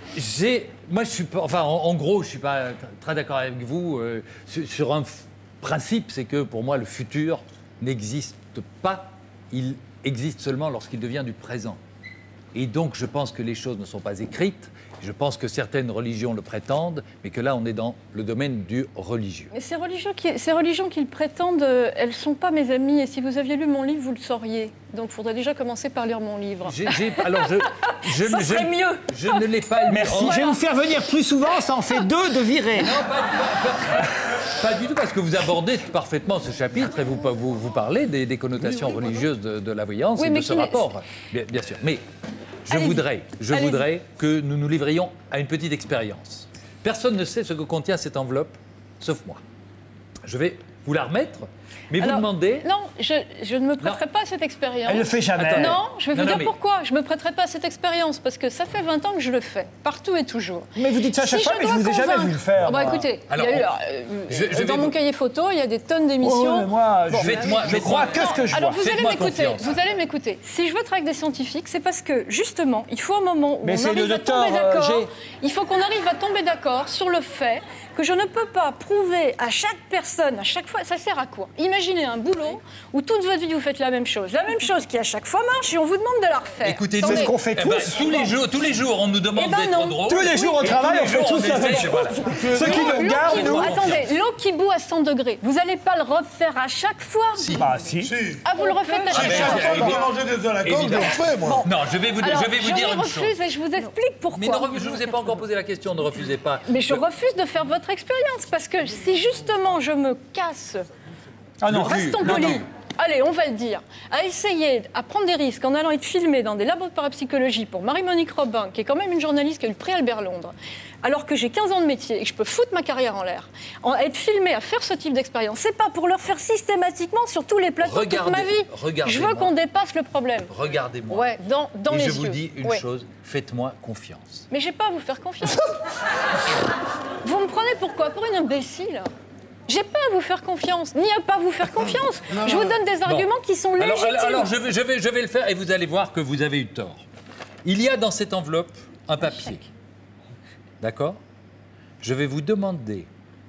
S3: j'ai, moi, je suis pas, enfin, en, en gros, je suis pas très d'accord avec vous euh, sur, sur un principe, c'est que pour moi, le futur n'existe pas. Il existe seulement lorsqu'il devient du présent. Et donc, je pense que les choses ne sont pas écrites. Je pense que certaines religions le prétendent, mais que là, on est dans le domaine du religieux.
S14: Mais ces religions qui, ces religions qui le prétendent, euh, elles ne sont pas mes amies. Et si vous aviez lu mon livre, vous le sauriez. Donc, il faudrait déjà commencer par lire mon livre.
S3: J'ai, j'ai, alors, je, je,
S14: ça
S3: je,
S14: serait
S3: je,
S14: mieux.
S3: Je ne l'ai pas lu.
S1: Merci.
S3: Voilà.
S1: Je vais vous faire venir plus souvent, ça en fait deux de virés.
S3: Non, pas, pas, pas, pas du tout, parce que vous abordez parfaitement ce chapitre et vous, vous, vous parlez des, des connotations oui, oui, religieuses de, de la voyance oui, et de ce rapport. Bien, bien sûr. Mais je Allez-y. voudrais, je Allez-y. voudrais que nous nous livrions à une petite expérience. Personne ne sait ce que contient cette enveloppe, sauf moi. Je vais vous la remettre, mais
S14: Alors,
S3: vous demandez...
S14: Non, je, je ne me prêterai non. pas à cette expérience.
S1: Elle ne le fait jamais.
S14: Attends, non, je vais vous
S3: non,
S14: dire
S3: non, mais...
S14: pourquoi. Je ne me prêterai pas à cette expérience, parce que ça fait vingt ans que je le fais, partout et toujours.
S1: Mais vous dites ça à chaque
S14: si
S1: fois,
S14: je
S1: mais je ne vous ai jamais vu le faire.
S14: Oh, bah, écoutez, Alors, il y a eu, euh, je, je dans mon vous... cahier photo, il y a des tonnes d'émissions.
S1: Oh, moi,
S14: bon,
S1: je, faites-moi, je crois que ce que je
S14: Alors,
S1: vois.
S14: vous allez m'écouter. Vous allez m'écouter. Si je veux travailler avec des scientifiques, c'est parce que, justement, il faut un moment où
S1: mais
S14: on arrive à tomber d'accord. Il faut qu'on arrive à tomber d'accord sur le fait que je ne peux pas prouver à chaque personne, à chaque fois, ça sert à quoi? Imaginez un boulot où toute votre vie vous faites la même chose, la même chose qui à chaque fois marche et on vous demande de la refaire.
S3: Écoutez,
S1: c'est ce qu'on fait
S3: eh
S1: tous.
S3: Ben, tous les jours, tous les jours, on nous demande
S14: eh ben
S3: d'être
S14: non.
S3: drôle.
S1: Tous les jours au travail, on fait tous la même chose. Voilà. Ceux qui nous regardent, nous.
S14: Attendez, l'eau qui bout à cent degrés, vous n'allez pas le refaire à chaque fois?
S1: Si. Bah si.
S14: Ah, vous le refaites à chaque fois?
S5: Chaque fois qu'on manger des œufs à la coque, je le fais, moi.
S3: Non, je vais vous,
S14: Alors,
S3: je vais vous
S14: je
S3: dire une
S14: refuse
S3: chose.
S14: Et je vous explique pourquoi.
S3: Mais ne, je ne vous ai pas encore posé la question, ne refusez pas.
S14: Mais je refuse de faire votre expérience, parce que si justement je me casse,
S1: ah non,
S14: restons polis. Allez, on va le dire, à essayer, à prendre des risques en allant être filmé dans des labos de parapsychologie pour Marie-Monique Robin, qui est quand même une journaliste qui a eu le prix Albert Londres, alors que j'ai quinze ans de métier et que je peux foutre ma carrière en l'air, à être filmé, à faire ce type d'expérience, c'est pas pour le faire systématiquement sur tous les plateaux
S3: regardez,
S14: toute ma vie. Je veux qu'on dépasse le problème.
S3: Regardez-moi.
S14: Ouais, dans, dans
S3: et
S14: les
S3: je
S14: yeux.
S3: vous dis une
S14: ouais.
S3: chose, faites-moi confiance.
S14: Mais j'ai pas à vous faire confiance. Vous me prenez pourquoi? Pour une imbécile? J'ai pas à vous faire confiance, ni à pas vous faire confiance. Non, je vous donne des arguments bon. qui sont légitimes.
S3: Alors, alors, alors je, vais, je, vais, je vais le faire et vous allez voir que vous avez eu tort. Il y a dans cette enveloppe un papier. D'accord? Je vais vous demander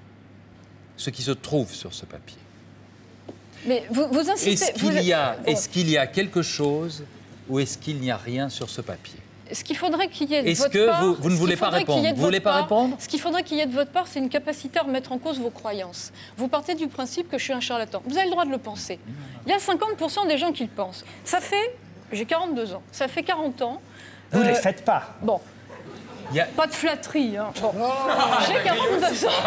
S3: ce qui se trouve sur ce papier.
S14: Mais vous, vous insistez...
S3: Est-ce qu'il,
S14: vous...
S3: y a,
S14: bon.
S3: est-ce qu'il y a quelque chose ou est-ce qu'il n'y a rien sur ce papier?
S14: Ce qu'il faudrait qu'il y ait de
S3: Est-ce
S14: votre
S3: que
S14: part,
S3: vous, vous ne voulez pas répondre? Vous voulez pas
S14: part,
S3: répondre?
S14: Ce qu'il faudrait qu'il y ait de votre part, c'est une capacité à remettre en cause vos croyances. Vous partez du principe que je suis un charlatan. Vous avez le droit de le penser. Il y a cinquante pour cent des gens qui le pensent. Ça fait... J'ai quarante-deux ans. Ça fait quarante ans.
S1: Vous ne
S14: euh,
S1: les faites pas.
S14: Bon.
S3: A...
S14: Pas de flatterie. Hein. Bon. J'ai quarante-deux ans.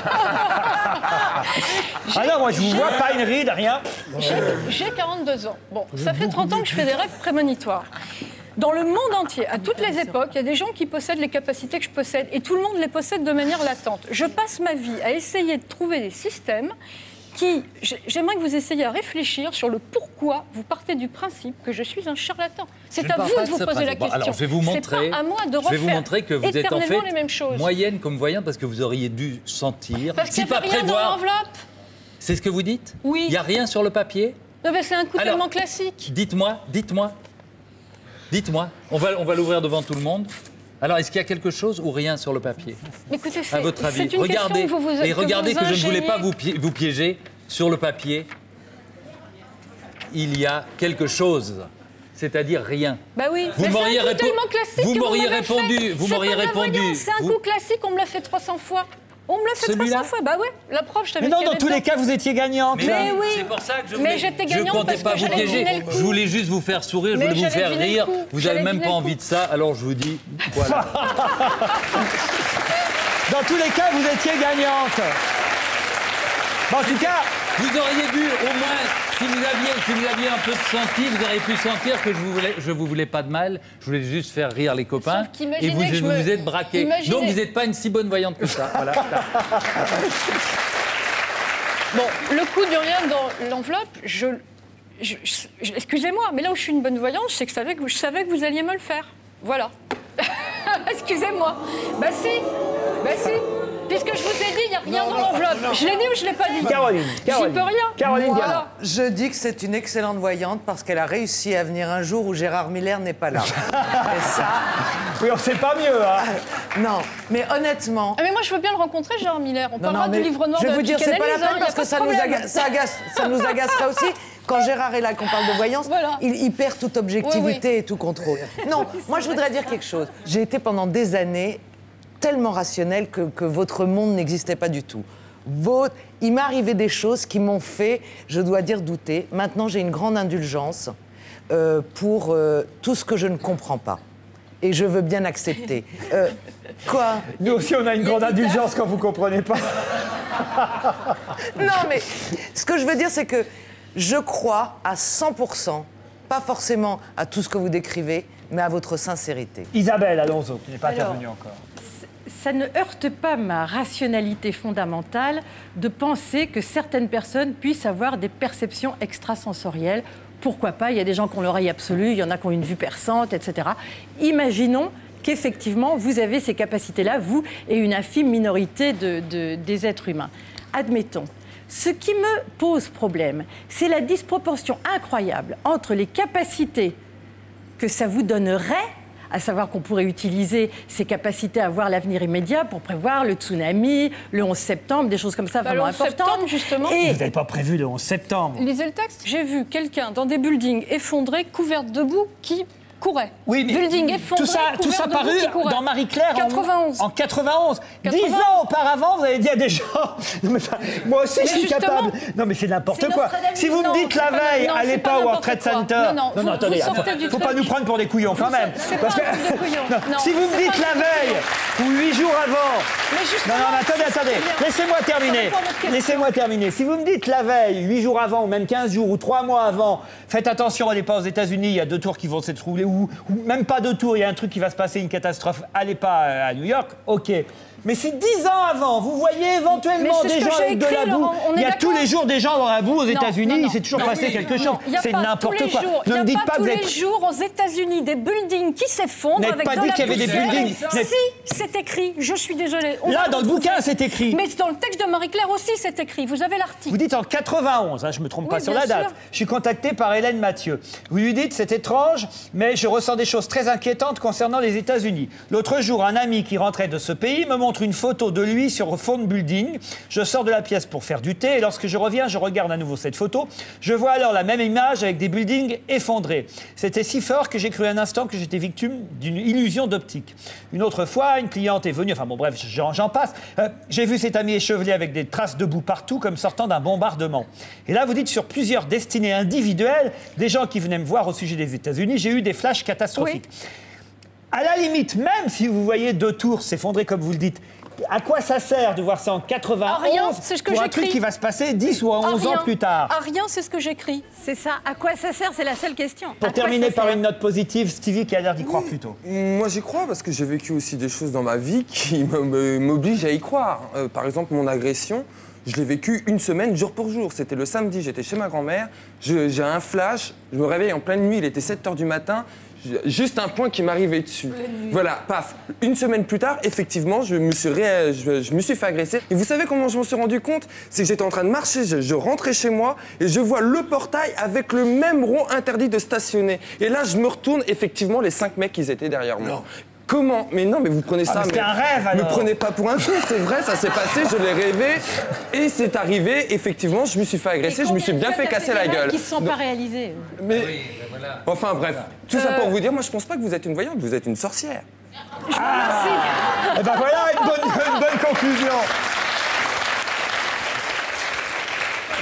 S1: Ah non, moi je vous vois pas une ride, rien.
S14: J'ai, j'ai quarante-deux ans. Bon, ça fait trente ans que je fais des rêves prémonitoires. Dans le monde entier, à toutes les époques, il y a des gens qui possèdent les capacités que je possède et tout le monde les possède de manière latente. Je passe ma vie à essayer de trouver des systèmes qui... J'aimerais que vous essayiez à réfléchir sur le pourquoi vous partez du principe que je suis un charlatan. C'est à vous de vous poser la question.
S3: Bon, alors, je vais vous montrer,
S14: c'est pas à moi de refaire
S3: je vais vous montrer que vous êtes en fait
S14: les mêmes choses.
S3: moyenne comme voyante parce que vous auriez dû sentir...
S14: Parce
S3: si
S14: qu'il n'y a
S3: pas
S14: rien
S3: prévoir...
S14: dans l'enveloppe.
S3: C'est ce que vous dites?
S14: Oui.
S3: Il n'y a rien sur le papier?
S14: Non, mais c'est un coup tellement classique.
S3: Dites-moi, dites-moi. Dites-moi, on va, on va l'ouvrir devant tout le monde. Alors, est-ce qu'il y a quelque chose ou rien sur le papier?
S14: Écoutez, c'est,
S3: à votre avis,
S14: c'est une
S3: regardez,
S14: question que vous, vous,
S3: et regardez que,
S14: que,
S3: que
S14: vous
S3: je ne voulais pas vous, pi- vous piéger. Sur le papier, il y a quelque chose, c'est-à-dire rien.
S14: Bah oui,
S3: vous
S14: mais
S3: m'auriez
S14: c'est un coup tellement classique
S3: vous
S14: que
S3: m'auriez
S14: vous
S3: répondu,
S14: fait.
S3: vous
S14: c'est
S3: m'auriez
S14: pas
S3: répondu.
S14: C'est un
S3: vous...
S14: coup classique, on me l'a fait trois cents fois. On me l'a fait trois cents fois. Bah ouais, la preuve, je t'avais
S1: dit. Mais non, dans tous les cas, vous étiez gagnante.
S3: Mais,
S14: mais oui.
S3: C'est pour ça que je
S14: mais
S3: voulais...
S14: j'étais
S3: Je
S14: gagnante
S3: comptais
S14: parce
S3: pas
S14: que
S3: vous
S14: j'allais
S3: piéger.
S14: deviner le coup.
S3: Je voulais juste vous faire sourire, je
S14: Mais
S3: voulais vous
S14: j'allais
S3: faire
S14: deviner le
S3: rire.
S14: coup.
S3: Vous
S14: J'allais
S3: n'avez même
S14: deviner
S3: pas
S14: le
S3: envie
S14: coup.
S3: de ça, alors je vous dis, voilà.
S1: Dans tous les cas, vous étiez gagnante. Bon, en tout cas...
S3: Vous auriez dû, au moins, si vous aviez, si vous aviez un peu de senti, vous auriez pu sentir que je vous voulais, je vous voulais pas de mal. Je voulais juste faire rire les copains.
S14: Sauf qu'imaginez
S3: et vous,
S14: que je
S3: vous
S14: me-
S3: vous êtes braqué.
S14: Imaginez-
S3: Donc vous n'êtes pas une si bonne voyante que ça. Voilà.
S14: Bon, le coup du rien dans l'enveloppe, je, je- je- excusez-moi, mais là où je suis une bonne voyante, c'est que je savais que, vous- je savais que vous alliez me le faire. Voilà. Excusez-moi. Bah si, bah si. Puisque je vous ai dit, il n'y a rien
S5: Non,
S14: dans
S5: non,
S14: l'enveloppe.
S5: non.
S14: Je l'ai dit ou je ne l'ai pas dit
S1: Caroline, Caroline.
S14: J'y peux rien.
S1: Caroline
S14: Voilà.
S1: Diamant.
S4: Je dis que c'est une excellente voyante parce qu'elle a réussi à venir un jour où Gérard Miller n'est pas là. Et ça...
S1: Oui, on sait pas mieux, hein.
S4: Non, mais honnêtement...
S14: Ah mais moi, je veux bien le rencontrer, Gérard Miller. On
S4: Non,
S14: parlera
S4: non, mais
S14: du livre noir
S4: je
S14: de
S4: vais vous
S14: la
S4: dire, c'est pas la
S14: psychanalyse, hein,
S4: peine
S14: y a
S4: parce
S14: pas
S4: que
S14: de
S4: ça nous,
S14: problème.
S4: agace, ça, agace- ça nous agacerait aussi. Quand Gérard est là, qu'on parle de voyance,
S14: Voilà.
S4: il, il perd toute objectivité
S14: Oui, oui.
S4: et tout contrôle. Non, moi je voudrais dire quelque chose. J'ai été pendant des années tellement rationnelle que, que votre monde n'existait pas du tout. Votre... Il m'est arrivé des choses qui m'ont fait, je dois dire, douter. Maintenant, j'ai une grande indulgence euh, pour euh, tout ce que je ne comprends pas. Et je veux bien accepter. Euh, quoi?
S1: Nous aussi, on a une grande indulgence quand vous ne comprenez pas.
S4: Non, mais ce que je veux dire, c'est que je crois à cent pour cent, pas forcément à tout ce que vous décrivez, mais à votre sincérité.
S1: Isabelle Alonso, qui n'est pas
S8: Alors,
S1: intervenue encore.
S8: Ça ne heurte pas ma rationalité fondamentale de penser que certaines personnes puissent avoir des perceptions extrasensorielles. Pourquoi pas? Il y a des gens qui ont l'oreille absolue, il y en a qui ont une vue perçante, et cetera. Imaginons qu'effectivement, vous avez ces capacités-là, vous et une infime minorité de, de, des êtres humains. Admettons. Ce qui me pose problème, c'est la disproportion incroyable entre les capacités que ça vous donnerait, à savoir qu'on pourrait utiliser ces capacités à voir l'avenir immédiat pour prévoir le tsunami, le onze septembre, des choses comme ça
S14: Bah,
S8: vraiment
S14: le onze
S8: importantes.
S14: septembre, justement.
S8: Et
S1: Vous n'avez pas prévu le onze septembre.
S14: Lisez le texte. J'ai vu quelqu'un dans des buildings effondrés, couverts de boue, qui courait.
S1: Oui, mais
S14: Building effondré,
S1: tout ça, tout
S14: couvert
S1: ça
S14: de
S1: paru
S14: boue, qui courait.
S1: dans Marie-Claire en-
S14: quatre-vingt-onze.
S1: en quatre-vingt-onze. Dix
S14: quatre-vingt-onze.
S1: ans auparavant, vous avez dit à des gens... Non, mais enfin, moi aussi,
S14: Mais
S1: je suis
S14: justement,
S1: capable. Non, mais c'est n'importe
S14: c'est
S1: quoi.
S14: Nostradamus.
S1: Si vous
S14: Non,
S1: me dites
S14: c'est
S1: la
S14: pas-
S1: veille,
S14: non,
S1: allez
S14: c'est
S1: pas
S14: pas
S1: au World
S14: n'importe
S1: Trade
S14: quoi.
S1: Center.
S14: Non, non, vous-
S1: attendez,
S14: vous
S1: faut,
S14: sortez du
S1: faut pas
S14: truc.
S1: nous prendre pour des couillons quand
S14: Vous
S1: même.
S14: sortez- c'est
S1: Parce
S14: pas
S1: que
S14: un truc de couillon.
S1: Non,
S14: Non,
S1: si vous me
S14: c'est
S1: dites
S14: pas un
S1: la
S14: truc de
S1: veille ou huit jours avant.
S14: Mais justement,
S1: Non, non, mais attendez,
S14: c'est
S1: attendez.
S14: bien.
S1: Laissez-moi terminer.
S14: répond à votre question.
S1: Laissez-moi terminer. Si vous me dites la veille, huit jours avant, ou même quinze jours, ou trois mois avant, faites attention, allez pas aux États-Unis, il y a deux tours qui vont s'écrouler, ou, ou même pas deux tours, il y a un truc qui va se passer, une catastrophe, allez pas à New York, ok. Mais si dix ans avant, vous voyez éventuellement
S14: Mais c'est
S1: des
S14: ce que
S1: gens
S14: j'ai
S1: avec de la
S14: écrit,
S1: boue,
S14: Laurent, on
S1: il y
S14: est
S1: a tous
S14: d'accord.
S1: les jours des gens dans la boue aux
S14: Non,
S1: États-Unis,
S14: non,
S1: il
S14: non.
S1: s'est toujours
S14: Non,
S1: passé
S14: oui,
S1: quelque
S14: non,
S1: chose.
S14: il y a
S1: C'est
S14: pas
S1: n'importe
S14: tous les
S1: quoi.
S14: jours-
S1: Ne
S14: Il n'y
S1: me
S14: a
S1: dites
S14: pas
S1: pas que
S14: tous
S1: vous
S14: les
S1: êtes...
S14: jours aux États-Unis des buildings qui s'effondrent
S1: N'êtes
S14: avec
S1: pas
S14: de
S1: dit
S14: la
S1: qu'il y avait des
S14: poussière.
S1: buildings. N'êtes-
S14: Si, c'est écrit. Je suis désolée. On
S1: Là,
S14: va
S1: dans le
S14: retrouver.
S1: bouquin, c'est écrit.
S14: Mais dans le texte de Marie-Claire aussi, c'est écrit. Vous avez l'article.
S1: Vous dites en quatre-vingt-onze, hein, je ne me trompe
S14: Oui,
S1: pas sur
S14: bien
S1: la date.
S14: sûr.
S1: Je suis contacté par Hélène Mathieu. Vous lui dites, c'est étrange, mais je ressens des choses très inquiétantes concernant les États-Unis. L'autre jour, un ami qui rentrait de ce pays me montre une photo de lui sur fond de building. Je sors de la pièce pour faire du thé et lorsque je reviens, je regarde à nouveau cette photo. Je vois alors la même image avec des buildings effondrés. C'était si fort que j'ai cru un instant que j'étais victime d'une illusion d'optique. Une autre fois, une cliente est venue, enfin bon bref, j'en, j'en passe. Euh, j'ai vu cet ami échevelé avec des traces de boue partout comme sortant d'un bombardement. Et là, vous dites sur plusieurs destinées individuelles, des gens qui venaient me voir au sujet des États-Unis, j'ai eu des flashs catastrophiques.
S14: Oui.
S1: À la limite, même si vous voyez deux tours s'effondrer comme vous le dites, à quoi ça sert de voir ça en quatre-vingt-onze
S14: À rien, c'est ce que
S1: pour un
S14: j'écris.
S1: truc qui va se passer dix ou
S14: À
S1: onze ans
S14: rien.
S1: plus tard?
S14: À rien, c'est ce que j'écris.
S8: c'est ça. À quoi ça sert? C'est la seule question. À
S1: Pour
S8: quoi
S1: terminer
S8: ça
S1: par
S8: sert
S1: une note positive, Stevie qui a l'air d'y croire plutôt.
S12: Moi, j'y crois parce que j'ai vécu aussi des choses dans ma vie qui me- me- m'obligent à y croire. Euh, par exemple, mon agression, je l'ai vécue une semaine, jour pour jour. C'était le samedi, j'étais chez ma grand-mère, je- j'ai un flash, je me réveille en pleine nuit, il était sept heures du matin, j'ai- juste un point qui m'arrivait dessus. Voilà, paf. Une semaine plus tard, effectivement, je me suis, ré- je, je me suis fait agresser. Et vous savez comment je m'en suis rendu compte? C'est que j'étais en train de marcher, je, je rentrais chez moi et je vois le portail avec le même rond interdit de stationner. Et là, je me retourne, effectivement, les cinq mecs, ils étaient derrière moi. Comment? Mais non, mais vous prenez ça.
S1: mais c'était
S12: mais-
S1: un rêve, alors.
S12: Me prenez pas pour un fou, c'est vrai, ça s'est passé, je l'ai rêvé. Et c'est arrivé, effectivement, je me suis fait agresser, je me suis bien fait casser la gueule.
S8: Qui ne sont pas réalisés.
S12: Mais... Enfin bref, tout ça pour vous dire, moi je pense pas que vous êtes une voyante, vous êtes une sorcière.
S1: Et ben voilà une bonne, une bonne conclusion.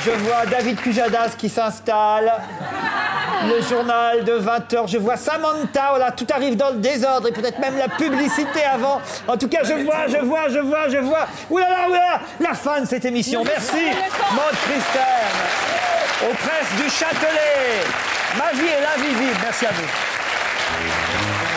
S1: Je vois David Pujadas qui s'installe. Le journal de vingt heures. Je vois Samantha. Voilà, tout arrive dans le désordre et peut-être même la publicité avant. En tout cas, je vois, je vois, je vois, je vois. Ouh là là, ouh là là, la fin de cette émission. Merci, Maud Christine. Aux presses du Châtelet. Ma vie est là, visible. Merci à vous.